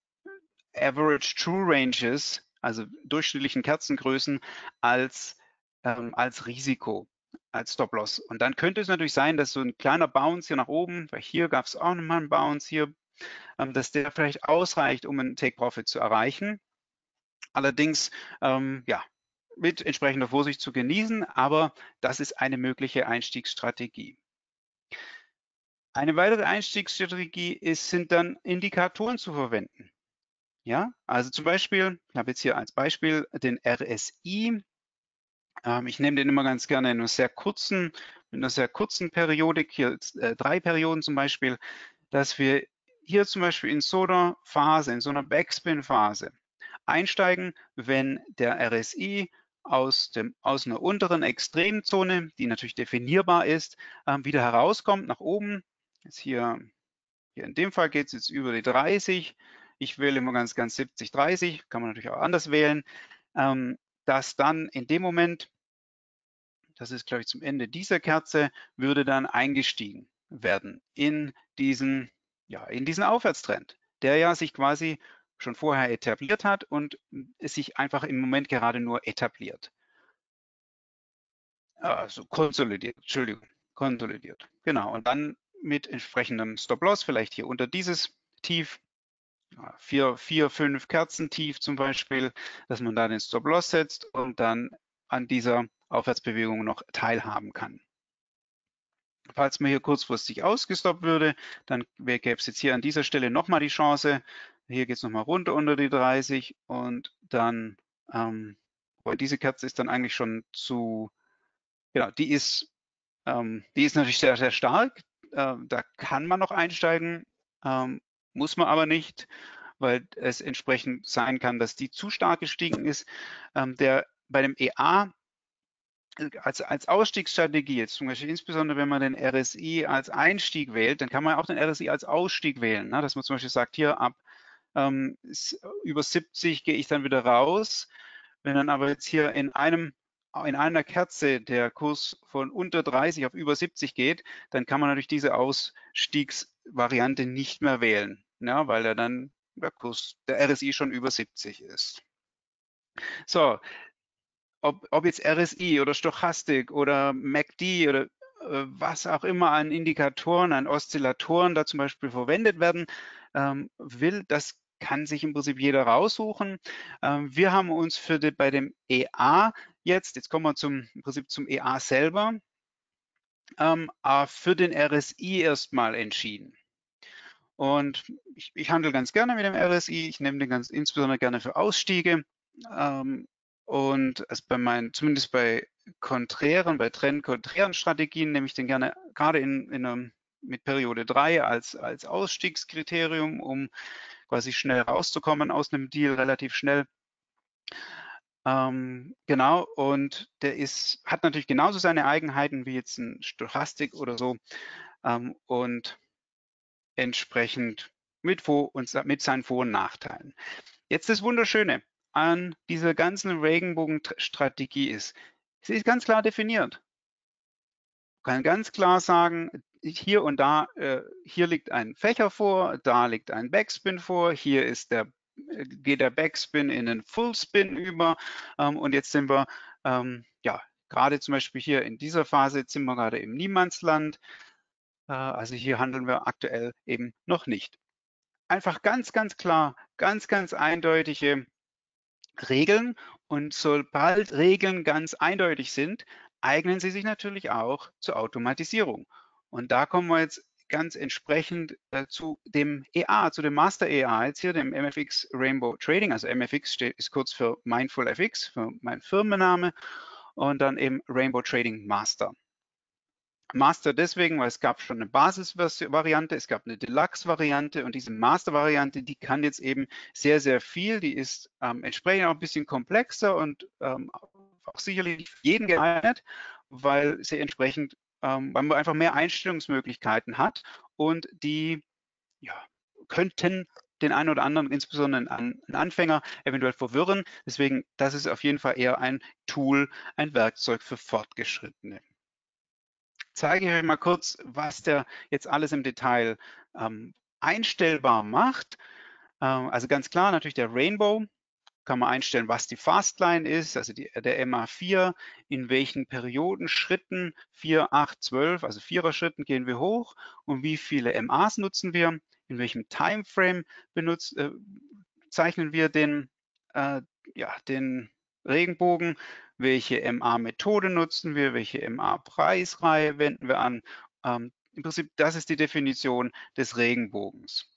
Average True Ranges, also durchschnittlichen Kerzengrößen, als als Risiko, als Stop-Loss. Und dann könnte es natürlich sein, dass so ein kleiner Bounce hier nach oben, weil hier gab es auch nochmal einen Bounce hier, dass der vielleicht ausreicht, um einen Take-Profit zu erreichen. Allerdings, ja, mit entsprechender Vorsicht zu genießen, aber das ist eine mögliche Einstiegsstrategie. Eine weitere Einstiegsstrategie sind dann Indikatoren zu verwenden. Ja, also zum Beispiel, ich habe jetzt hier als Beispiel den RSI. Ich nehme den immer ganz gerne in mit einer sehr kurzen Periodik, hier 3 Perioden zum Beispiel, dass wir hier zum Beispiel in so einer Phase, in so einer Backspin-Phase einsteigen, wenn der RSI aus einer unteren Extremzone, die natürlich definierbar ist, wieder herauskommt nach oben. Jetzt hier in dem Fall geht es jetzt über die 30. Ich wähle immer ganz 70, 30, kann man natürlich auch anders wählen, dass dann in dem Moment, das ist glaube ich zum Ende dieser Kerze, würde dann eingestiegen werden in diesen Aufwärtstrend, der ja sich quasi schon vorher etabliert hat und es sich einfach im Moment gerade nur etabliert. Also konsolidiert, Entschuldigung, konsolidiert. Genau, und dann mit entsprechendem Stop-Loss, vielleicht hier unter dieses Tief, 4, 5 Kerzen tief zum Beispiel, dass man da den Stop-Loss setzt und dann an dieser Aufwärtsbewegung noch teilhaben kann. Falls man hier kurzfristig ausgestoppt würde, dann gäbe es jetzt hier an dieser Stelle nochmal die Chance. Hier geht es nochmal runter unter die 30 und dann, diese Kerze ist dann eigentlich schon zu, genau, die ist natürlich sehr, sehr stark. Da kann man noch einsteigen, muss man aber nicht, weil es entsprechend sein kann, dass die zu stark gestiegen ist. Bei dem EA als Ausstiegsstrategie, jetzt zum Beispiel insbesondere wenn man den RSI als Einstieg wählt, dann kann man auch den RSI als Ausstieg wählen, ne? Dass man zum Beispiel sagt, hier ab über 70 gehe ich dann wieder raus. Wenn dann aber jetzt hier in einer Kerze der Kurs von unter 30 auf über 70 geht, dann kann man natürlich diese Ausstiegsvariante nicht mehr wählen, ja, weil dann der RSI schon über 70 ist. So, ob jetzt RSI oder Stochastik oder MACD oder was auch immer an Indikatoren, an Oszillatoren da zum Beispiel verwendet werden das kann sich im Prinzip jeder raussuchen. Wir haben uns bei dem EA jetzt kommen wir im Prinzip zum EA selber, für den RSI erstmal entschieden. Und ich handle ganz gerne mit dem RSI. Ich nehme den ganz insbesondere gerne für Ausstiege. Und also zumindest bei trendkonträren Strategien nehme ich den gerne gerade mit Periode 3 als Ausstiegskriterium, um quasi schnell rauszukommen aus einem Deal, relativ schnell. Genau, und hat natürlich genauso seine Eigenheiten wie jetzt ein Stochastik oder so. Und entsprechend mit seinen Vor- und Nachteilen. Jetzt das Wunderschöne an dieser ganzen Regenbogen-Strategie ist, sie ist ganz klar definiert. Man kann ganz klar sagen, hier und da, hier liegt ein Fächer vor, da liegt ein Backspin vor, hier geht der Backspin in den Fullspin über und jetzt sind wir, ja, gerade zum Beispiel hier in dieser Phase, jetzt sind wir gerade im Niemandsland. Also hier handeln wir aktuell eben noch nicht. Einfach ganz, ganz klar, ganz, ganz eindeutige Regeln. Und sobald Regeln ganz eindeutig sind, eignen sie sich natürlich auch zur Automatisierung. Und da kommen wir jetzt ganz entsprechend zu dem EA, zu dem Master EA, jetzt hier dem MFX Rainbow Trading. Also MFX ist kurz für Mindful FX, für mein Firmenname, und dann eben Rainbow Trading Master. Master deswegen, weil es gab schon eine Basisvariante, es gab eine Deluxe-Variante und diese Master-Variante, die kann jetzt eben sehr, sehr viel. Die ist entsprechend auch ein bisschen komplexer und auch sicherlich nicht für jeden geeignet, weil sie entsprechend, weil man einfach mehr Einstellungsmöglichkeiten hat und die könnten den einen oder anderen, insbesondere einen Anfänger, eventuell verwirren. Deswegen, das ist auf jeden Fall eher ein Tool, ein Werkzeug für Fortgeschrittene. Zeige ich euch mal kurz, was der jetzt alles im Detail einstellbar macht. Also ganz klar natürlich der Rainbow kann man einstellen, was die Fastline ist, also der MA4, in welchen Periodenschritten, 4, 8, 12, also 4er Schritten gehen wir hoch und wie viele MAs nutzen wir, in welchem Timeframe zeichnen wir den Regenbogen, welche MA-Methode nutzen wir, welche MA-Preisreihe wenden wir an. Im Prinzip, das ist die Definition des Regenbogens.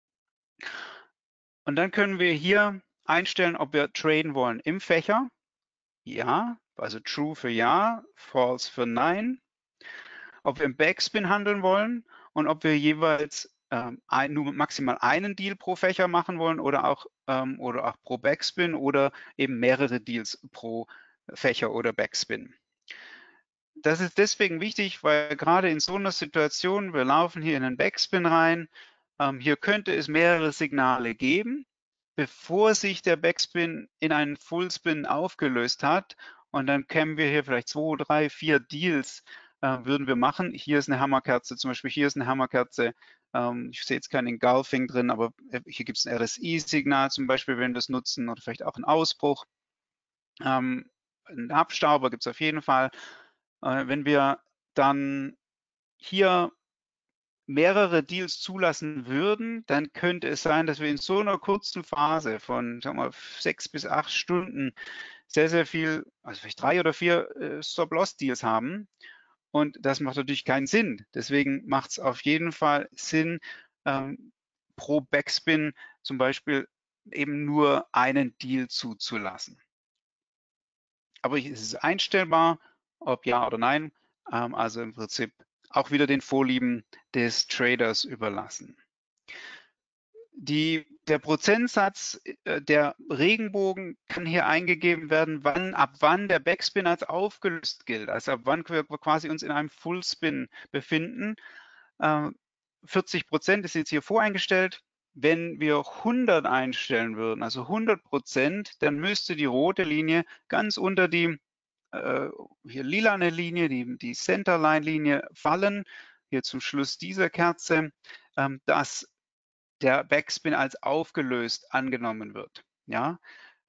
Und dann können wir hier einstellen, ob wir traden wollen im Fächer. Ja, also True für Ja, False für Nein. Ob wir im Backspin handeln wollen und ob wir jeweils nur maximal einen Deal pro Fächer machen wollen oder auch pro Backspin oder eben mehrere Deals pro Fächer oder Backspin. Das ist deswegen wichtig, weil gerade in so einer Situation, wir laufen hier in den Backspin rein, hier könnte es mehrere Signale geben, bevor sich der Backspin in einen Fullspin aufgelöst hat. Und dann kämen wir hier vielleicht 2, 3, 4 Deals würden wir machen. Hier ist eine Hammerkerze, zum Beispiel hier ist eine Hammerkerze. Ich sehe jetzt kein Engulfing drin, aber hier gibt es ein RSI-Signal zum Beispiel, wenn wir es nutzen, oder vielleicht auch einen Ausbruch. Einen Abstauber gibt es auf jeden Fall. Wenn wir dann hier mehrere Deals zulassen würden, dann könnte es sein, dass wir in so einer kurzen Phase von, sagen wir mal, 6 bis 8 Stunden sehr, sehr viel, also vielleicht 3 oder 4 Stop-Loss-Deals haben. Und das macht natürlich keinen Sinn. Deswegen macht es auf jeden Fall Sinn, pro Backspin zum Beispiel eben nur einen Deal zuzulassen. Aber es ist einstellbar, ob ja oder nein. Also im Prinzip auch wieder den Vorlieben des Traders überlassen. Der Prozentsatz der Regenbogen kann hier eingegeben werden, ab wann der Backspin als aufgelöst gilt, also ab wann wir quasi uns in einem Fullspin befinden. 40% ist jetzt hier voreingestellt. Wenn wir 100 einstellen würden, also 100%, dann müsste die rote Linie ganz unter die hier lilane Linie, die Centerline-Linie fallen, hier zum Schluss dieser Kerze, dass der Backspin als aufgelöst angenommen wird. Ja,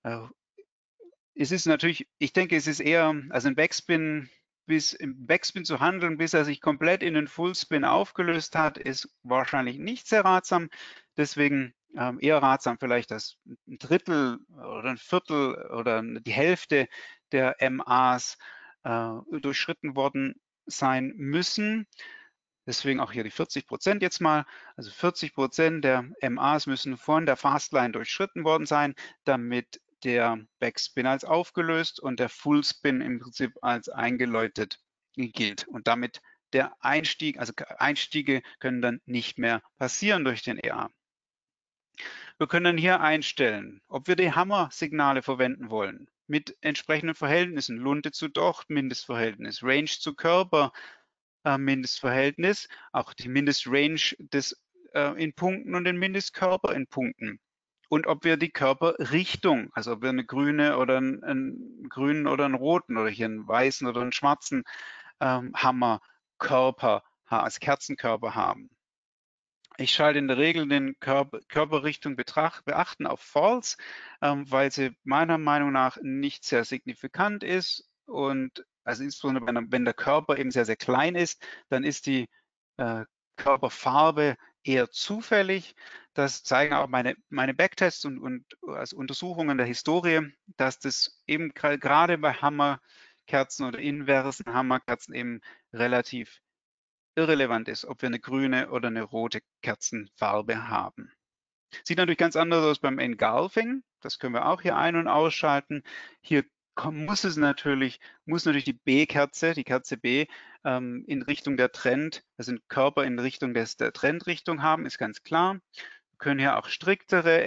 es ist natürlich, ich denke, es ist eher, also im Backspin zu handeln, bis er sich komplett in den Fullspin aufgelöst hat, ist wahrscheinlich nicht sehr ratsam. Deswegen eher ratsam vielleicht, dass ein Drittel oder ein Viertel oder die Hälfte der MAs durchschritten worden sein müssen. Deswegen auch hier die 40% jetzt mal. Also 40% der MAs müssen von der Fastline durchschritten worden sein, damit der Backspin als aufgelöst und der Fullspin im Prinzip als eingeläutet gilt. Und damit der Einstieg, also Einstiege können dann nicht mehr passieren durch den EA. Wir können hier einstellen, ob wir die Hammer-Signale verwenden wollen. Mit entsprechenden Verhältnissen, Lunte zu Docht, Mindestverhältnis, Range zu Körper, Mindestverhältnis, auch die Mindestrange in Punkten und den Mindestkörper in Punkten. Und ob wir die Körperrichtung, also ob wir eine grüne oder einen grünen oder einen roten oder hier einen weißen oder einen schwarzen Hammerkörper als Kerzenkörper haben. Ich schalte in der Regel den Körperrichtung beachten auf False, weil sie meiner Meinung nach nicht sehr signifikant ist und also insbesondere wenn der Körper eben sehr, sehr klein ist, dann ist die Körperfarbe eher zufällig. Das zeigen auch meine Backtests und also Untersuchungen der Historie, dass das eben gerade bei Hammerkerzen oder inversen Hammerkerzen eben relativ irrelevant ist, ob wir eine grüne oder eine rote Kerzenfarbe haben. Sieht natürlich ganz anders aus beim Engulfing. Das können wir auch hier ein- und ausschalten. Hier muss natürlich die B-Kerze, die Kerze B, in Richtung der Trend, also den Körper in Richtung der Trendrichtung haben, ist ganz klar. Wir können hier auch striktere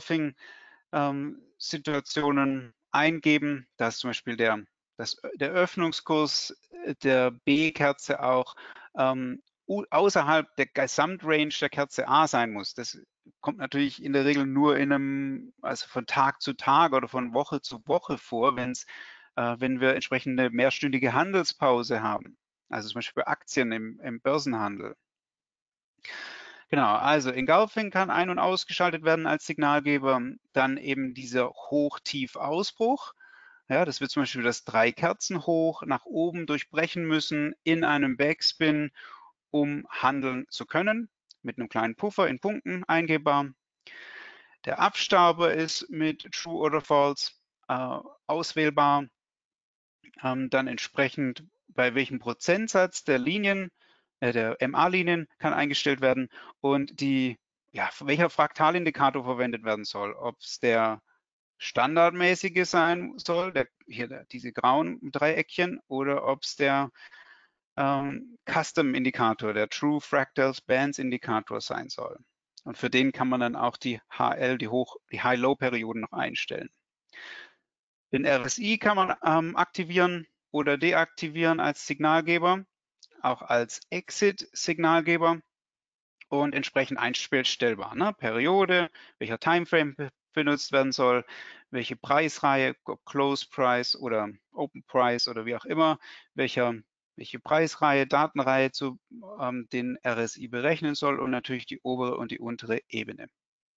Engulfing-Situationen eingeben, dass zum Beispiel der Öffnungskurs der B-Kerze auch außerhalb der Gesamtrange der Kerze A sein muss. Das kommt natürlich in der Regel nur also von Tag zu Tag oder von Woche zu Woche vor, wenn wir entsprechende mehrstündige Handelspause haben. Also zum Beispiel bei Aktien im Börsenhandel. Genau, also Engulfing kann ein- und ausgeschaltet werden als Signalgeber. Dann eben dieser Hoch-Tief-Ausbruch. Ja, das wird zum Beispiel das 3 Kerzen hoch nach oben durchbrechen müssen in einem Backspin, um handeln zu können, mit einem kleinen Puffer in Punkten eingebbar. Der Abstauber ist mit True oder False auswählbar. Dann entsprechend bei welchem Prozentsatz der Linien, der MA-Linien kann eingestellt werden und welcher Fraktalindikator verwendet werden soll. Ob es der standardmäßige sein soll, diese grauen Dreieckchen, oder ob es der Custom-Indikator, der True Fractals Bands Indikator sein soll. Und für den kann man dann auch die HL, die High-Low-Perioden noch einstellen. Den RSI kann man aktivieren oder deaktivieren als Signalgeber, auch als Exit-Signalgeber und entsprechend einstellbar. Ne? Periode, welcher Timeframe benutzt werden soll, welche Preisreihe, ob Close Price oder Open Price oder wie auch immer, welche Preisreihe, Datenreihe zu den RSI berechnen soll und natürlich die obere und die untere Ebene.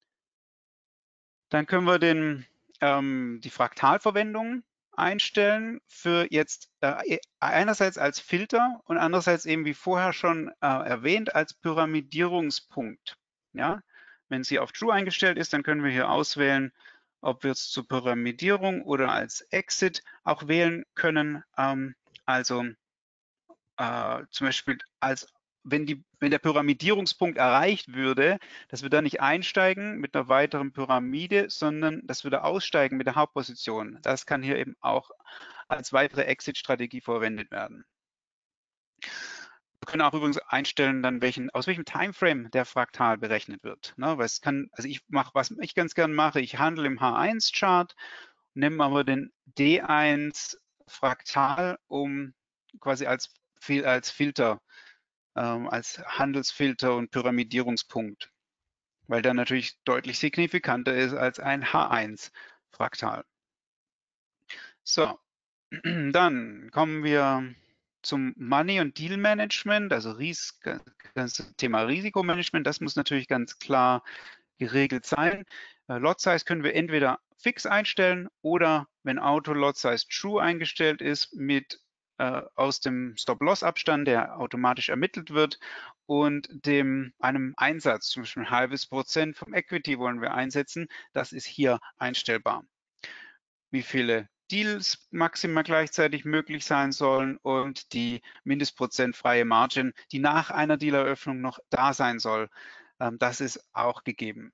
Dann können wir die Fraktalverwendung einstellen für jetzt einerseits als Filter und andererseits eben wie vorher schon erwähnt als Pyramidierungspunkt. Ja? Wenn sie auf True eingestellt ist, dann können wir hier auswählen, ob wir es zur Pyramidierung oder als Exit auch wählen können. Also zum Beispiel wenn der Pyramidierungspunkt erreicht würde, dass wir da nicht einsteigen mit einer weiteren Pyramide, sondern dass wir da aussteigen mit der Hauptposition. Das kann hier eben auch als weitere Exit-Strategie verwendet werden. Wir können auch übrigens einstellen, dann aus welchem Timeframe der Fraktal berechnet wird. Ne? Was ich ganz gern mache, ich handle im H1-Chart, nehme aber den D1 Fraktal, um quasi als Filter, als Handelsfilter und Pyramidierungspunkt, weil der natürlich deutlich signifikanter ist als ein H1-Fraktal. So, dann kommen wir zum Money- und Deal-Management, also das Thema Risikomanagement. Das muss natürlich ganz klar geregelt sein. Lot Size können wir entweder fix einstellen oder, wenn Auto Lot Size True eingestellt ist, aus dem Stop-Loss-Abstand, der automatisch ermittelt wird, und einem Einsatz, zum Beispiel ein halbes Prozent vom Equity wollen wir einsetzen. Das ist hier einstellbar. Wie viele Deals maximal gleichzeitig möglich sein sollen und die mindestprozentfreie Margin, die nach einer Dealeröffnung noch da sein soll, das ist auch gegeben.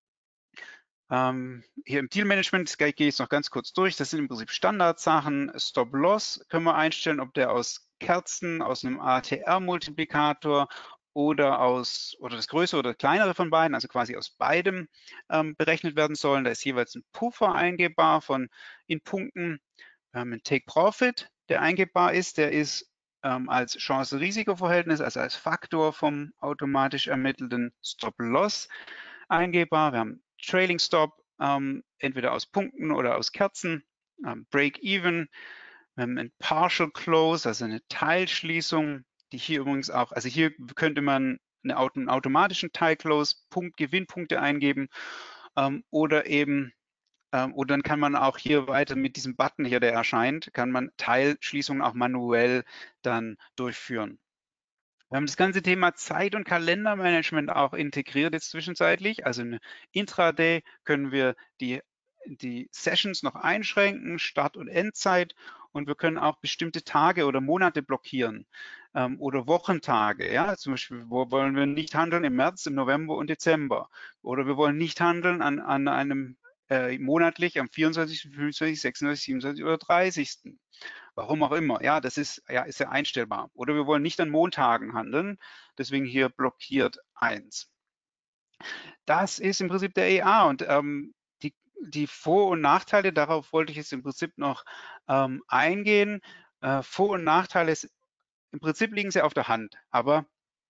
Hier im Deal-Management gehe ich jetzt noch ganz kurz durch. Das sind im Prinzip Standardsachen. Stop-Loss können wir einstellen, ob der aus Kerzen, aus einem ATR-Multiplikator oder das größere oder kleinere von beiden, also quasi aus beidem berechnet werden sollen. Da ist jeweils ein Puffer eingebbar in Punkten. Wir haben einen Take-Profit, der eingebbar ist. Der ist als Chance-Risiko-Verhältnis, also als Faktor vom automatisch ermittelten Stop-Loss eingebbar. Wir haben Trailing Stop, entweder aus Punkten oder aus Kerzen, Break-Even, wir haben ein Partial Close, also eine Teilschließung, die hier übrigens auch, also hier könnte man einen automatischen Teil-Close, Gewinnpunkte eingeben oder dann kann man auch hier weiter mit diesem Button hier, der erscheint, kann man Teilschließungen auch manuell dann durchführen. Wir haben das ganze Thema Zeit- und Kalendermanagement auch integriert jetzt zwischenzeitlich. Also in Intraday können wir die Sessions noch einschränken, Start- und Endzeit, und wir können auch bestimmte Tage oder Monate blockieren oder Wochentage. Ja? Zum Beispiel, wo wollen wir nicht handeln? Im März, im November und Dezember. Oder wir wollen nicht handeln an einem monatlich am 24., 25., 26., 27. oder 30. Warum auch immer. Ja, das ist ja einstellbar. Oder wir wollen nicht an Montagen handeln, deswegen hier blockiert 1. Das ist im Prinzip der EA, und die Vor- und Nachteile, darauf wollte ich jetzt im Prinzip noch eingehen. Vor- und Nachteile, im Prinzip liegen sie auf der Hand, aber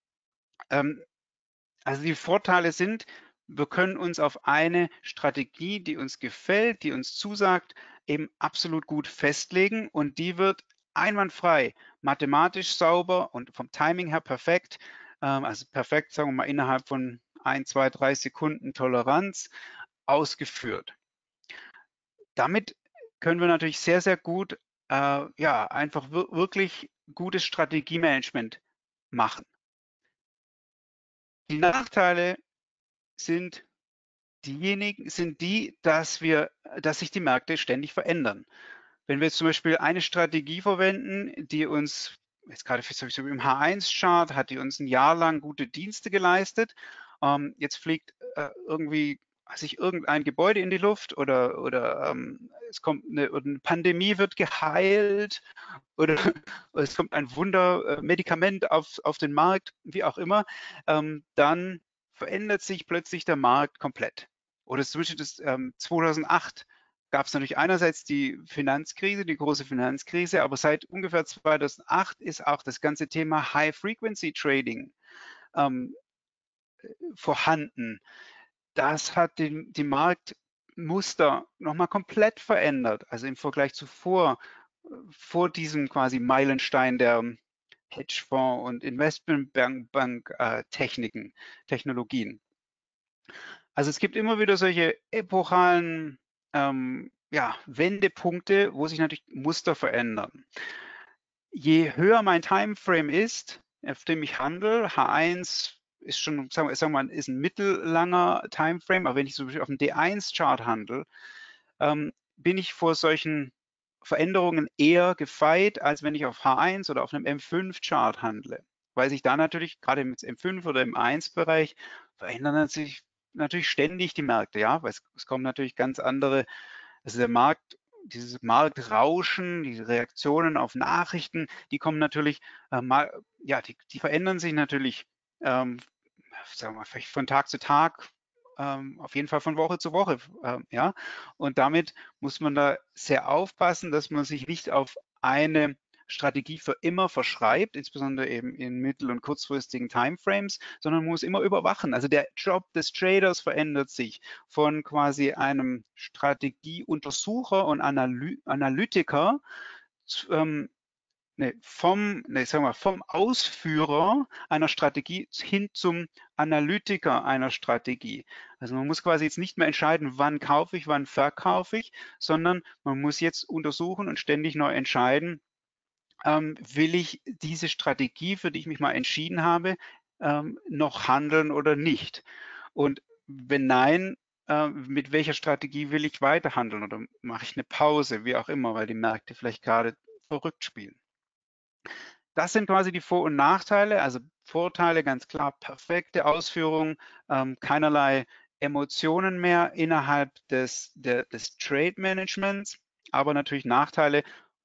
also die Vorteile sind, wir können uns auf eine Strategie, die uns gefällt, die uns zusagt, eben absolut gut festlegen, und die wird einwandfrei, mathematisch sauber und vom Timing her perfekt also perfekt, sagen wir mal, innerhalb von 1, 2, 3 Sekunden Toleranz ausgeführt. Damit können wir natürlich sehr, sehr gut, ja, einfach wirklich gutes Strategiemanagement machen. Die Nachteile sind sind die, dass sich die Märkte ständig verändern. Wenn wir jetzt zum Beispiel eine Strategie verwenden, die uns jetzt gerade so im H1-Chart hat die uns ein Jahr lang gute Dienste geleistet. Jetzt fliegt irgendwie sich irgendein Gebäude in die Luft oder es kommt eine Pandemie wird geheilt oder es kommt ein Medikament auf den Markt, wie auch immer, dann verändert sich plötzlich der Markt komplett. Oder zum Beispiel 2008 gab es natürlich einerseits die Finanzkrise, die große Finanzkrise, aber seit ungefähr 2008 ist auch das ganze Thema High-Frequency-Trading ähm, vorhanden. Das hat die Marktmuster nochmal komplett verändert, also im Vergleich zu vor diesem quasi Meilenstein der Hedgefonds- und Investmentbank-Techniken, Technologien. Also es gibt immer wieder solche epochalen ja, Wendepunkte, wo sich natürlich Muster verändern. Je höher mein Timeframe ist, auf dem ich handle, H1 ist schon, sagen wir mal, ist ein mittellanger Timeframe, aber wenn ich zum Beispiel auf einem D1-Chart handle, bin ich vor solchen Veränderungen eher gefeit, als wenn ich auf H1 oder auf einem M5-Chart handle. Weil sich da natürlich gerade im M5 oder im 1-Bereich verändern sich natürlich ständig die Märkte, ja, weil es kommen natürlich ganz andere, also der Markt, dieses Marktrauschen, diese Reaktionen auf Nachrichten, die kommen natürlich mal, ja, die verändern sich natürlich, sagen wir mal, vielleicht von Tag zu Tag, auf jeden Fall von Woche zu Woche, ja. Und damit muss man da sehr aufpassen, dass man sich nicht auf eine Strategie für immer verschreibt, insbesondere eben in mittel- und kurzfristigen Timeframes, sondern muss immer überwachen. Also der Job des Traders verändert sich von quasi einem Strategieuntersucher und Analytiker vom Ausführer einer Strategie hin zum Analytiker einer Strategie. Also man muss quasi jetzt nicht mehr entscheiden, wann kaufe ich, wann verkaufe ich, sondern man muss jetzt untersuchen und ständig neu entscheiden, will ich diese Strategie, für die ich mich mal entschieden habe, noch handeln oder nicht? Und wenn nein, mit welcher Strategie will ich weiter handeln oder mache ich eine Pause, wie auch immer, weil die Märkte vielleicht gerade verrückt spielen? Das sind quasi die Vor- und Nachteile. Also Vorteile ganz klar, perfekte Ausführung, keinerlei Emotionen mehr innerhalb des Trade Managements, aber natürlich Nachteile.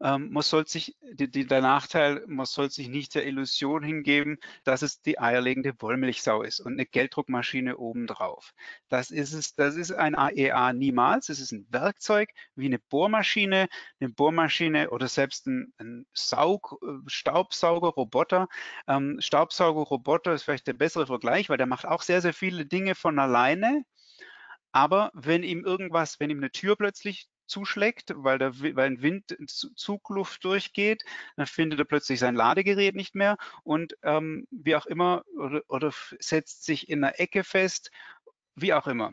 Der Nachteil, man soll sich nicht der Illusion hingeben, dass es die eierlegende Wollmilchsau ist und eine Gelddruckmaschine obendrauf. Das ist ein AEA niemals. Es ist ein Werkzeug wie eine Bohrmaschine oder selbst ein Staubsaugerroboter. Staubsaugerroboter ist vielleicht der bessere Vergleich, weil der macht auch sehr, sehr viele Dinge von alleine. Aber wenn ihm eine Tür plötzlich zuschlägt, weil ein Wind, Zugluft durchgeht, dann findet er plötzlich sein Ladegerät nicht mehr und wie auch immer oder setzt sich in einer Ecke fest, wie auch immer.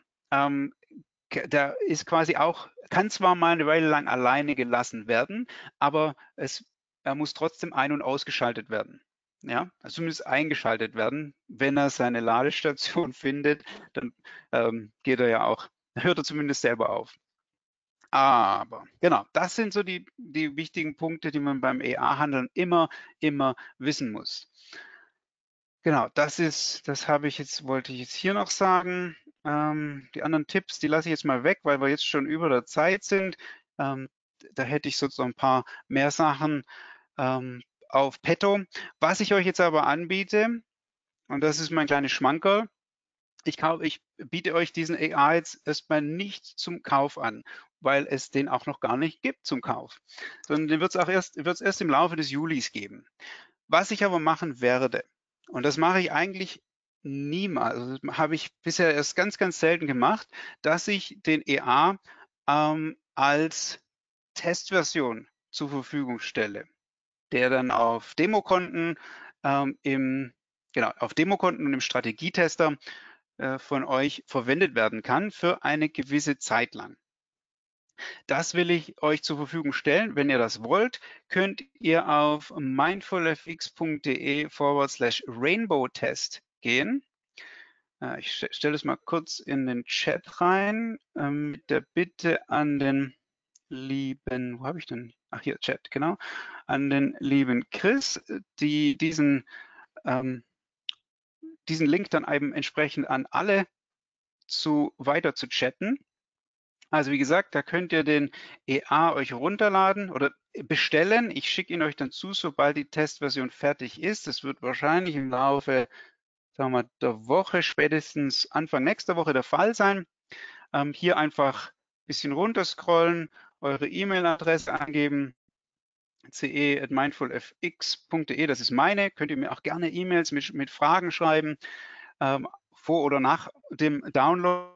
Der ist quasi auch, kann zwar mal eine Weile lang alleine gelassen werden, aber er muss trotzdem ein- und ausgeschaltet werden. Ja, also zumindest eingeschaltet werden. Wenn er seine Ladestation findet, dann geht er ja auch, hört er zumindest selber auf. Aber genau, das sind so die wichtigen Punkte, die man beim EA-Handeln immer wissen muss. Genau, wollte ich jetzt hier noch sagen. Die anderen Tipps, die lasse ich jetzt mal weg, weil wir jetzt schon über der Zeit sind. Ähm, Da hätte ich sozusagen ein paar mehr Sachen auf petto. Was ich euch jetzt aber anbiete, und das ist mein kleines Schmankerl, ich biete euch diesen AI jetzt erstmal nicht zum Kauf an, weil es den auch noch gar nicht gibt zum Kauf, sondern den wird es erst im Laufe des Julis geben. Was ich aber machen werde, und das mache ich eigentlich niemals, also das habe ich bisher erst ganz, ganz selten gemacht, dass ich den EA als Testversion zur Verfügung stelle, der dann auf Demokonten im genau, auf Demokonten und im Strategietester von euch verwendet werden kann für eine gewisse Zeit lang. Das will ich euch zur Verfügung stellen. Wenn ihr das wollt, könnt ihr auf mindfulfx.de/Rainbow-Test gehen. Ich stelle es mal kurz in den Chat rein, mit der Bitte an den lieben, wo habe ich denn? Ach, hier, Chat, genau. An den lieben Chris, diesen Link dann eben entsprechend an alle weiter zu chatten. Also wie gesagt, da könnt ihr den EA euch runterladen oder bestellen. Ich schicke ihn euch dann zu, sobald die Testversion fertig ist. Das wird wahrscheinlich im Laufe, sagen wir mal, der Woche, spätestens Anfang nächster Woche der Fall sein. Hier einfach ein bisschen runterscrollen, eure E-Mail-Adresse angeben, ce@mindfulfx.de, das ist meine. Könnt ihr mir auch gerne E-Mails mit Fragen schreiben, vor oder nach dem Download.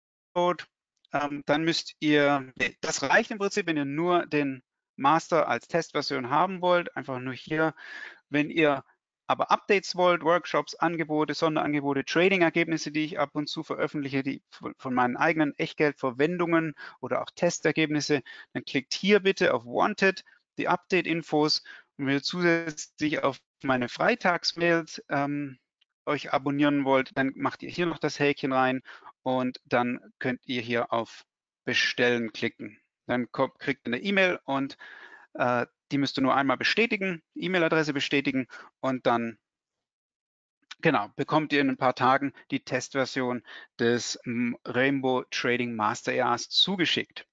Dann müsst ihr, das reicht im Prinzip, wenn ihr nur den Master als Testversion haben wollt, einfach nur hier. Wenn ihr aber Updates wollt, Workshops, Angebote, Sonderangebote, Trading-Ergebnisse, die ich ab und zu veröffentliche, die von meinen eigenen Echtgeldverwendungen oder auch Testergebnisse, dann klickt hier bitte auf Wanted, die Update-Infos, und wenn ihr zusätzlich auf meine Freitagsmails euch abonnieren wollt, dann macht ihr hier noch das Häkchen rein und dann könnt ihr hier auf Bestellen klicken. Dann kriegt ihr eine E-Mail und die müsst ihr nur einmal bestätigen, E-Mail-Adresse bestätigen und dann genau, bekommt ihr in ein paar Tagen die Testversion des Rainbow Trading Master EAs zugeschickt.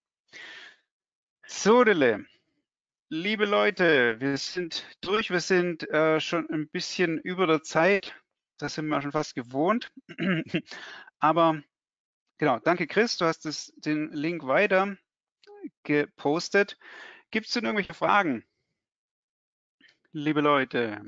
So, liebe Leute, wir sind durch, wir sind schon ein bisschen über der Zeit, das sind wir schon fast gewohnt, aber genau, danke Chris, du hast den Link weiter gepostet. Gibt es denn irgendwelche Fragen, liebe Leute?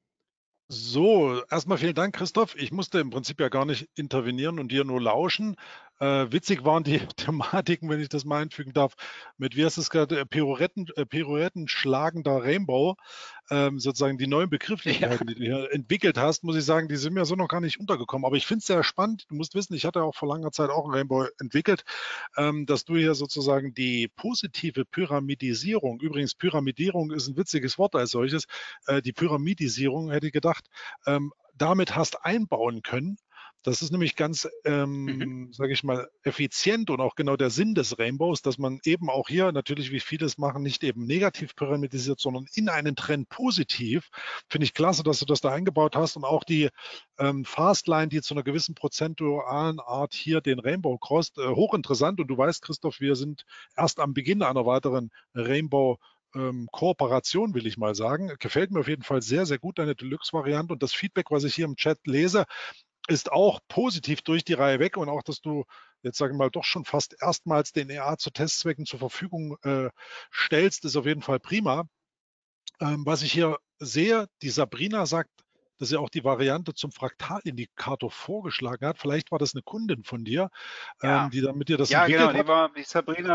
So, erstmal vielen Dank, Christoph. Ich musste im Prinzip ja gar nicht intervenieren und dir nur lauschen. Witzig waren die Thematiken, wenn ich das mal einfügen darf, mit, wie heißt es gerade, Pirouetten schlagender Rainbow. Sozusagen die neuen Ja, Begrifflichkeiten, die du hier entwickelt hast, muss ich sagen, die sind mir so noch gar nicht untergekommen. Aber ich finde es sehr spannend. Du musst wissen, ich hatte auch vor langer Zeit auch ein Rainbow entwickelt, dass du hier sozusagen die positive Pyramidisierung, übrigens Pyramidierung ist ein witziges Wort als solches, die Pyramidisierung, hätte ich gedacht, damit hast einbauen können. Das ist nämlich ganz, sage ich mal, effizient und auch genau der Sinn des Rainbows, dass man eben auch hier natürlich, wie vieles machen, nicht eben negativ pyramidisiert, sondern in einen Trend positiv. Finde ich klasse, dass du das da eingebaut hast und auch die Fastline, die zu einer gewissen prozentualen Art hier den Rainbow crosst, hochinteressant. Und du weißt, Christoph, wir sind erst am Beginn einer weiteren Rainbow Kooperation, will ich mal sagen. Gefällt mir auf jeden Fall sehr, sehr gut, deine Deluxe-Variante. Und das Feedback, was ich hier im Chat lese, ist auch positiv durch die Reihe weg. Und auch, dass du jetzt, sagen wir mal, doch schon fast erstmals den EA zu Testzwecken zur Verfügung stellst, ist auf jeden Fall prima. Was ich hier sehe, die Sabrina sagt, dass sie auch die Variante zum Fraktalindikator vorgeschlagen hat. Vielleicht war das eine Kundin von dir, ja. die dann mit dir das Ja, genau, entwickelt hat. die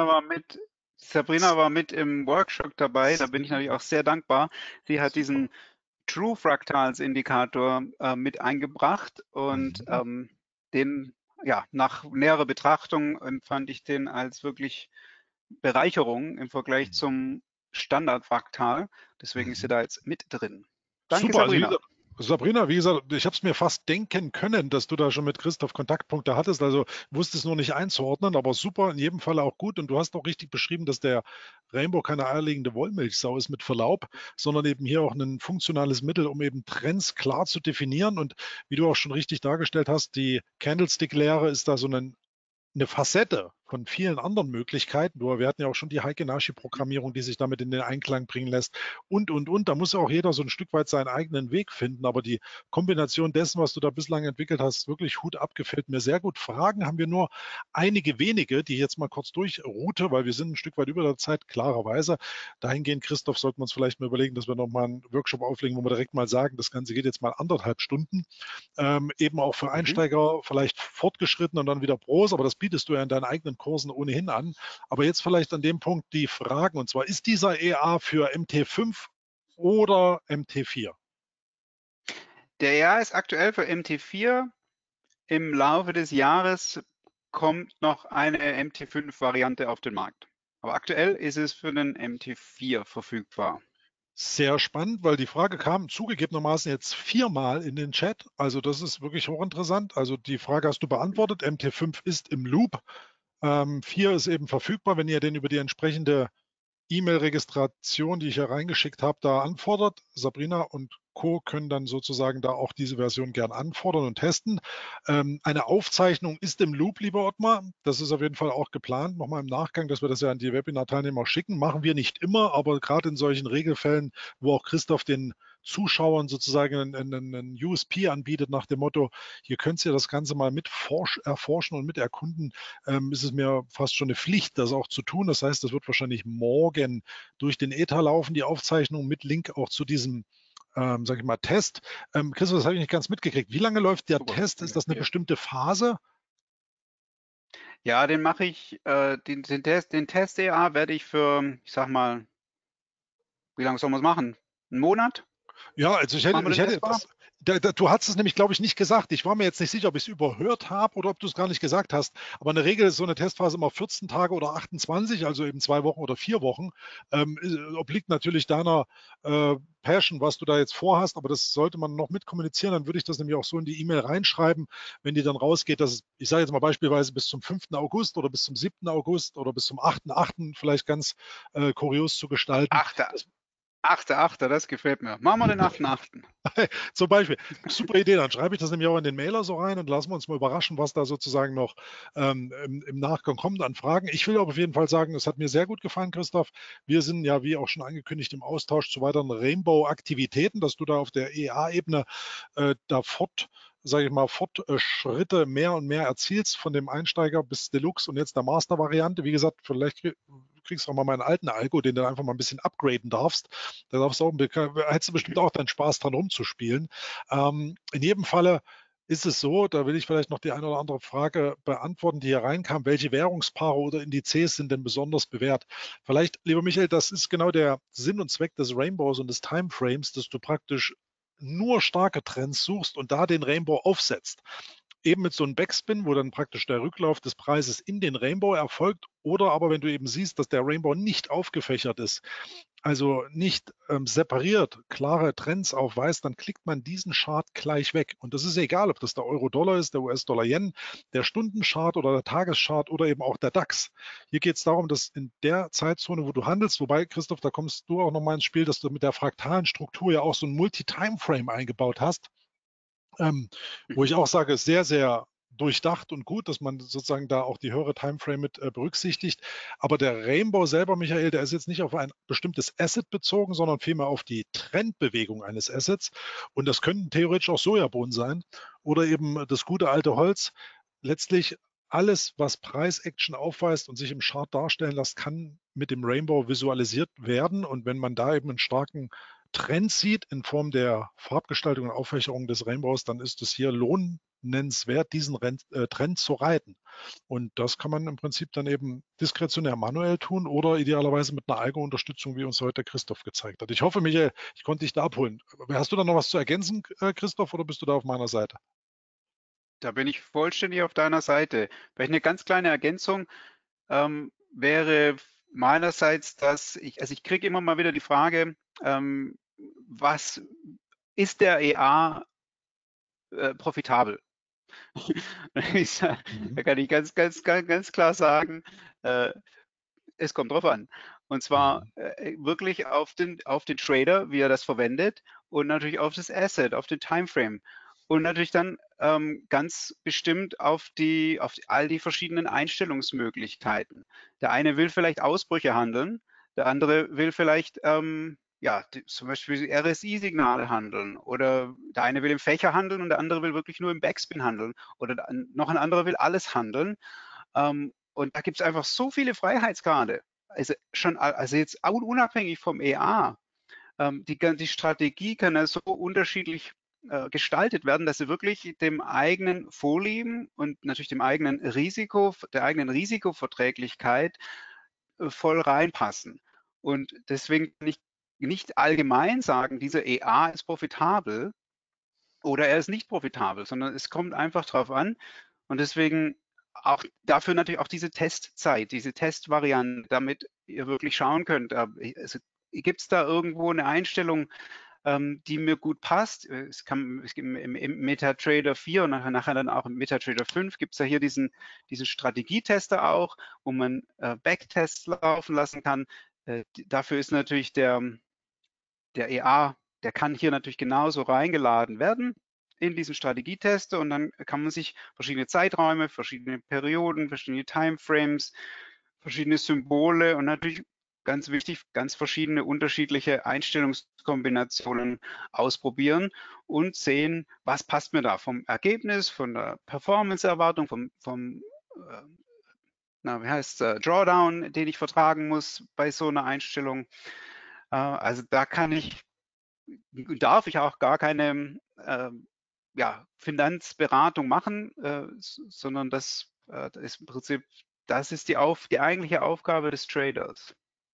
Sabrina war mit im Workshop dabei, da bin ich natürlich auch sehr dankbar. Sie hat Super. diesen True Fractals Indikator mit eingebracht und Mhm. den, ja, nach näherer Betrachtung empfand ich den als wirklich Bereicherung im Vergleich Mhm. zum Standardfraktal. Deswegen ist sie Mhm. da jetzt mit drin. Danke, Super, also wie Sabrina. gesagt, Sabrina, wie gesagt, ich habe es mir fast denken können, dass du da schon mit Christoph Kontaktpunkte hattest, also wusste es nur nicht einzuordnen, aber super, in jedem Fall auch gut. Und du hast auch richtig beschrieben, dass der Rainbow keine eierlegende Wollmilchsau ist mit Verlaub, sondern eben hier auch ein funktionales Mittel, um eben Trends klar zu definieren. Und wie du auch schon richtig dargestellt hast, die Candlestick-Lehre ist da so eine Facette von vielen anderen Möglichkeiten. Nur wir hatten ja auch schon die Heike-Nashi-Programmierung, die sich damit in den Einklang bringen lässt und. Da muss auch jeder so ein Stück weit seinen eigenen Weg finden. Aber die Kombination dessen, was du da bislang entwickelt hast, wirklich Hut ab, gefällt mir sehr gut. Fragen haben wir nur einige wenige, die ich jetzt mal kurz durchroute, weil wir sind ein Stück weit über der Zeit, klarerweise. Dahingehend, Christoph, sollten wir uns vielleicht mal überlegen, dass wir nochmal einen Workshop auflegen, wo wir direkt mal sagen, das Ganze geht jetzt mal 1,5 Stunden. Eben auch für Mhm. Einsteiger, vielleicht fortgeschritten und dann wieder Pros, aber das bietest du ja in deinen eigenen Kursen ohnehin an. Aber jetzt vielleicht an dem Punkt die Fragen, und zwar, ist dieser EA für MT5 oder MT4? Der EA ist aktuell für MT4. Im Laufe des Jahres kommt noch eine MT5-Variante auf den Markt. Aber aktuell ist es für den MT4 verfügbar. Sehr spannend, weil die Frage kam zugegebenermaßen jetzt viermal in den Chat. Also das ist wirklich hochinteressant. Also die Frage hast du beantwortet. MT5 ist im Loop. 4 ist eben verfügbar, wenn ihr den über die entsprechende E-Mail-Registration, die ich hier reingeschickt habe, da anfordert. Sabrina und Co. können dann sozusagen da auch diese Version gern anfordern und testen. Eine Aufzeichnung ist im Loop, lieber Ottmar. Das ist auf jeden Fall auch geplant, nochmal im Nachgang, dass wir das ja an die Webinar-Teilnehmer schicken. Machen wir nicht immer, aber gerade in solchen Regelfällen, wo auch Christoph den Zuschauern sozusagen einen USP anbietet nach dem Motto, hier könnt ihr das Ganze mal mit erforschen und mit erkunden, ist es mir fast schon eine Pflicht, das auch zu tun. Das heißt, das wird wahrscheinlich morgen durch den Ether laufen, die Aufzeichnung mit Link auch zu diesem, sage ich mal, Test. Christoph, das habe ich nicht ganz mitgekriegt. Wie lange läuft der Super, Test? Ist danke. das eine bestimmte Phase? Ja, den mache ich, den Test EA werde ich für, ich sag mal, wie lange sollen wir es machen? Einen Monat? Ja, also Machen wir ich den hätte testbar? das, du hast es nämlich, glaube ich, nicht gesagt. Ich war mir jetzt nicht sicher, ob ich es überhört habe oder ob du es gar nicht gesagt hast. Aber in der Regel ist so eine Testphase immer 14 Tage oder 28, also eben 2 Wochen oder 4 Wochen. Obliegt natürlich deiner Passion, was du da jetzt vorhast, aber das sollte man noch mitkommunizieren. Dann würde ich das nämlich auch so in die E-Mail reinschreiben, wenn die dann rausgeht, dass es, ich sage jetzt mal beispielsweise bis zum 5. August oder bis zum 7. August oder bis zum 8.8. vielleicht ganz kurios zu gestalten. Achter, Das, Achter, das gefällt mir. Machen wir den 8.8. Zum Beispiel, super Idee, dann schreibe ich das nämlich auch in den Mailer so rein und lassen wir uns mal überraschen, was da sozusagen noch im Nachgang kommt an Fragen. Ich will aber auf jeden Fall sagen, es hat mir sehr gut gefallen, Christoph. Wir sind ja, wie auch schon angekündigt, im Austausch zu weiteren Rainbow-Aktivitäten, dass du da auf der EA-Ebene da sage ich mal, Fortschritte mehr und mehr erzielst, von dem Einsteiger bis Deluxe und jetzt der Master-Variante. Wie gesagt, vielleicht kriegst du auch mal meinen alten Algo, den du einfach mal ein bisschen upgraden darfst. Da darfst du auch, hättest du bestimmt auch deinen Spaß dran rumzuspielen. In jedem Falle ist es so, da will ich vielleicht noch die eine oder andere Frage beantworten, die hier reinkam. Welche Währungspaare oder Indizes sind denn besonders bewährt? Vielleicht, lieber Michael, das ist genau der Sinn und Zweck des Rainbows und des Timeframes, dass du praktisch nur starke Trends suchst und da den Rainbow aufsetzt. Eben mit so einem Backspin, wo dann praktisch der Rücklauf des Preises in den Rainbow erfolgt, oder aber wenn du eben siehst, dass der Rainbow nicht aufgefächert ist, also nicht separiert klare Trends aufweist, dann klickt man diesen Chart gleich weg. Und das ist egal, ob das der Euro-Dollar ist, der US-Dollar-Yen, der Stundenchart oder der Tageschart oder eben auch der DAX. Hier geht es darum, dass in der Zeitzone, wo du handelst, wobei, Christoph, da kommst du auch nochmal ins Spiel, dass du mit der fraktalen Struktur ja auch so ein Multi-Time-Frame eingebaut hast, wo Mhm. ich auch sage, sehr, sehr durchdacht und gut, dass man sozusagen da auch die höhere Timeframe mit berücksichtigt. Aber der Rainbow selber, Michael, der ist jetzt nicht auf ein bestimmtes Asset bezogen, sondern vielmehr auf die Trendbewegung eines Assets. Und das könnten theoretisch auch Sojabohnen sein oder eben das gute alte Holz. Letztlich alles, was Preisaction aufweist und sich im Chart darstellen lässt, kann mit dem Rainbow visualisiert werden. Und wenn man da eben einen starken Trend sieht in Form der Farbgestaltung und Auffächerung des Rainbows, dann ist es hier lohnenswert, diesen Trend zu reiten. Und das kann man im Prinzip dann eben diskretionär manuell tun oder idealerweise mit einer Algo-Unterstützung, wie uns heute der Christoph gezeigt hat. Ich hoffe, Michael, ich konnte dich da abholen. Hast du da noch was zu ergänzen, Christoph, oder bist du da auf meiner Seite? Da bin ich vollständig auf deiner Seite. Vielleicht eine ganz kleine Ergänzung wäre meinerseits, dass also ich kriege immer mal wieder die Frage, was ist der EA profitabel? Mhm. Da kann ich ganz klar sagen, äh, es kommt drauf an. Und zwar Mhm. wirklich auf den Trader, wie er das verwendet, und natürlich auf das Asset, auf den Timeframe. Und natürlich dann ganz bestimmt auf all die verschiedenen Einstellungsmöglichkeiten. Der eine will vielleicht Ausbrüche handeln, der andere will vielleicht ja, zum Beispiel RSI-Signale handeln, oder der eine will im Fächer handeln und der andere will wirklich nur im Backspin handeln, oder noch ein anderer will alles handeln. Und da gibt es einfach so viele Freiheitsgrade. Also jetzt unabhängig vom EA, die Strategie kann ja so unterschiedlich gestaltet werden, dass sie wirklich dem eigenen Vorlieben und natürlich dem eigenen Risiko, der eigenen Risikoverträglichkeit voll reinpassen. Und deswegen kann ich nicht allgemein sagen, dieser EA ist profitabel, oder er ist nicht profitabel, sondern es kommt einfach drauf an. Und deswegen auch dafür natürlich auch diese Testzeit, diese Testvariante, damit ihr wirklich schauen könnt, also, gibt es da irgendwo eine Einstellung, die mir gut passt? Es gibt im MetaTrader 4 und nachher dann auch im MetaTrader 5 gibt es ja hier diesen Strategietester auch, wo man Backtests laufen lassen kann. Dafür ist natürlich der EA, der kann hier natürlich genauso reingeladen werden in diesen Strategietester und dann kann man sich verschiedene Zeiträume, verschiedene Perioden, verschiedene Timeframes, verschiedene Symbole und natürlich ganz wichtig, ganz verschiedene unterschiedliche Einstellungskombinationen ausprobieren und sehen, was passt mir da vom Ergebnis, von der Performance-Erwartung, vom wie heißt Drawdown, den ich vertragen muss bei so einer Einstellung. Also da darf ich auch gar keine Finanzberatung machen, sondern das ist im Prinzip, das ist die eigentliche Aufgabe des Traders.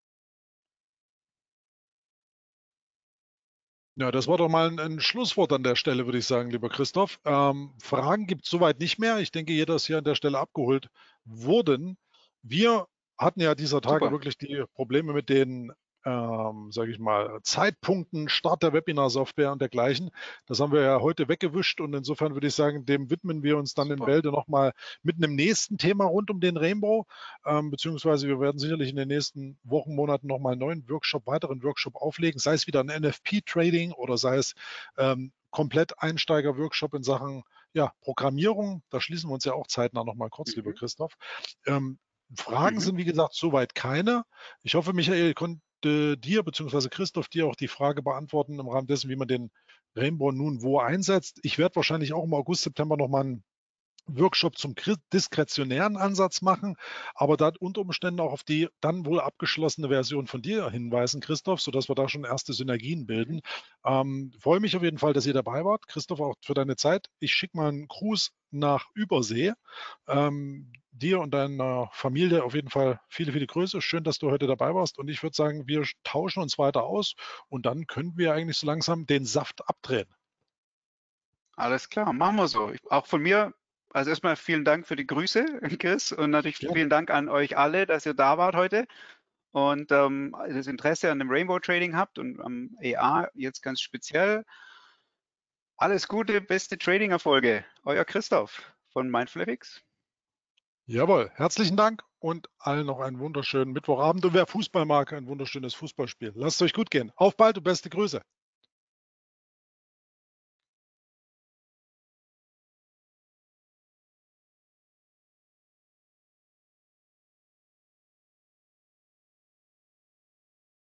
Ja, das war doch mal ein Schlusswort an der Stelle, würde ich sagen, lieber Christoph. Fragen gibt es soweit nicht mehr. Ich denke, jeder ist hier an der Stelle abgeholt worden. Wir hatten ja dieser Tage Super. wirklich die Probleme mit den, sage ich mal, Zeitpunkten, Start der Webinar-Software und dergleichen. Das haben wir ja heute weggewischt und insofern würde ich sagen, dem widmen wir uns dann in Super. Bälde nochmal mit einem nächsten Thema rund um den Rainbow. Beziehungsweise wir werden sicherlich in den nächsten Wochen, Monaten nochmal einen neuen Workshop, weiteren Workshop auflegen, sei es wieder ein NFP-Trading oder sei es komplett Einsteiger-Workshop in Sachen Programmierung. Da schließen wir uns ja auch zeitnah nochmal kurz, lieber Mhm. Christoph. Fragen Mhm. sind, wie gesagt, soweit keine. Ich hoffe, Michael konnte dir bzw. Christoph dir auch die Frage beantworten im Rahmen dessen, wie man den Rainbow nun wo einsetzt. Ich werde wahrscheinlich auch im August, September nochmal einen Workshop zum diskretionären Ansatz machen, aber da unter Umständen auch auf die dann wohl abgeschlossene Version von dir hinweisen, Christoph, sodass wir da schon erste Synergien Mhm. bilden. Freue mich auf jeden Fall, dass ihr dabei wart. Christoph, auch für deine Zeit. Ich schicke mal einen Gruß nach Übersee. Dir und deiner Familie auf jeden Fall viele, viele Grüße. Schön, dass du heute dabei warst. Und ich würde sagen, wir tauschen uns weiter aus und dann können wir eigentlich so langsam den Saft abdrehen. Alles klar, machen wir so. Auch von mir, also erstmal vielen Dank für die Grüße, Chris, und natürlich Gerne. vielen Dank an euch alle, dass ihr da wart heute und das Interesse an dem Rainbow Trading habt und am EA jetzt ganz speziell. Alles Gute, beste Trading-Erfolge. Euer Christoph von Mindflix. Jawohl, herzlichen Dank und allen noch einen wunderschönen Mittwochabend. Und wer Fußball mag, ein wunderschönes Fußballspiel. Lasst es euch gut gehen. Auf bald und beste Grüße.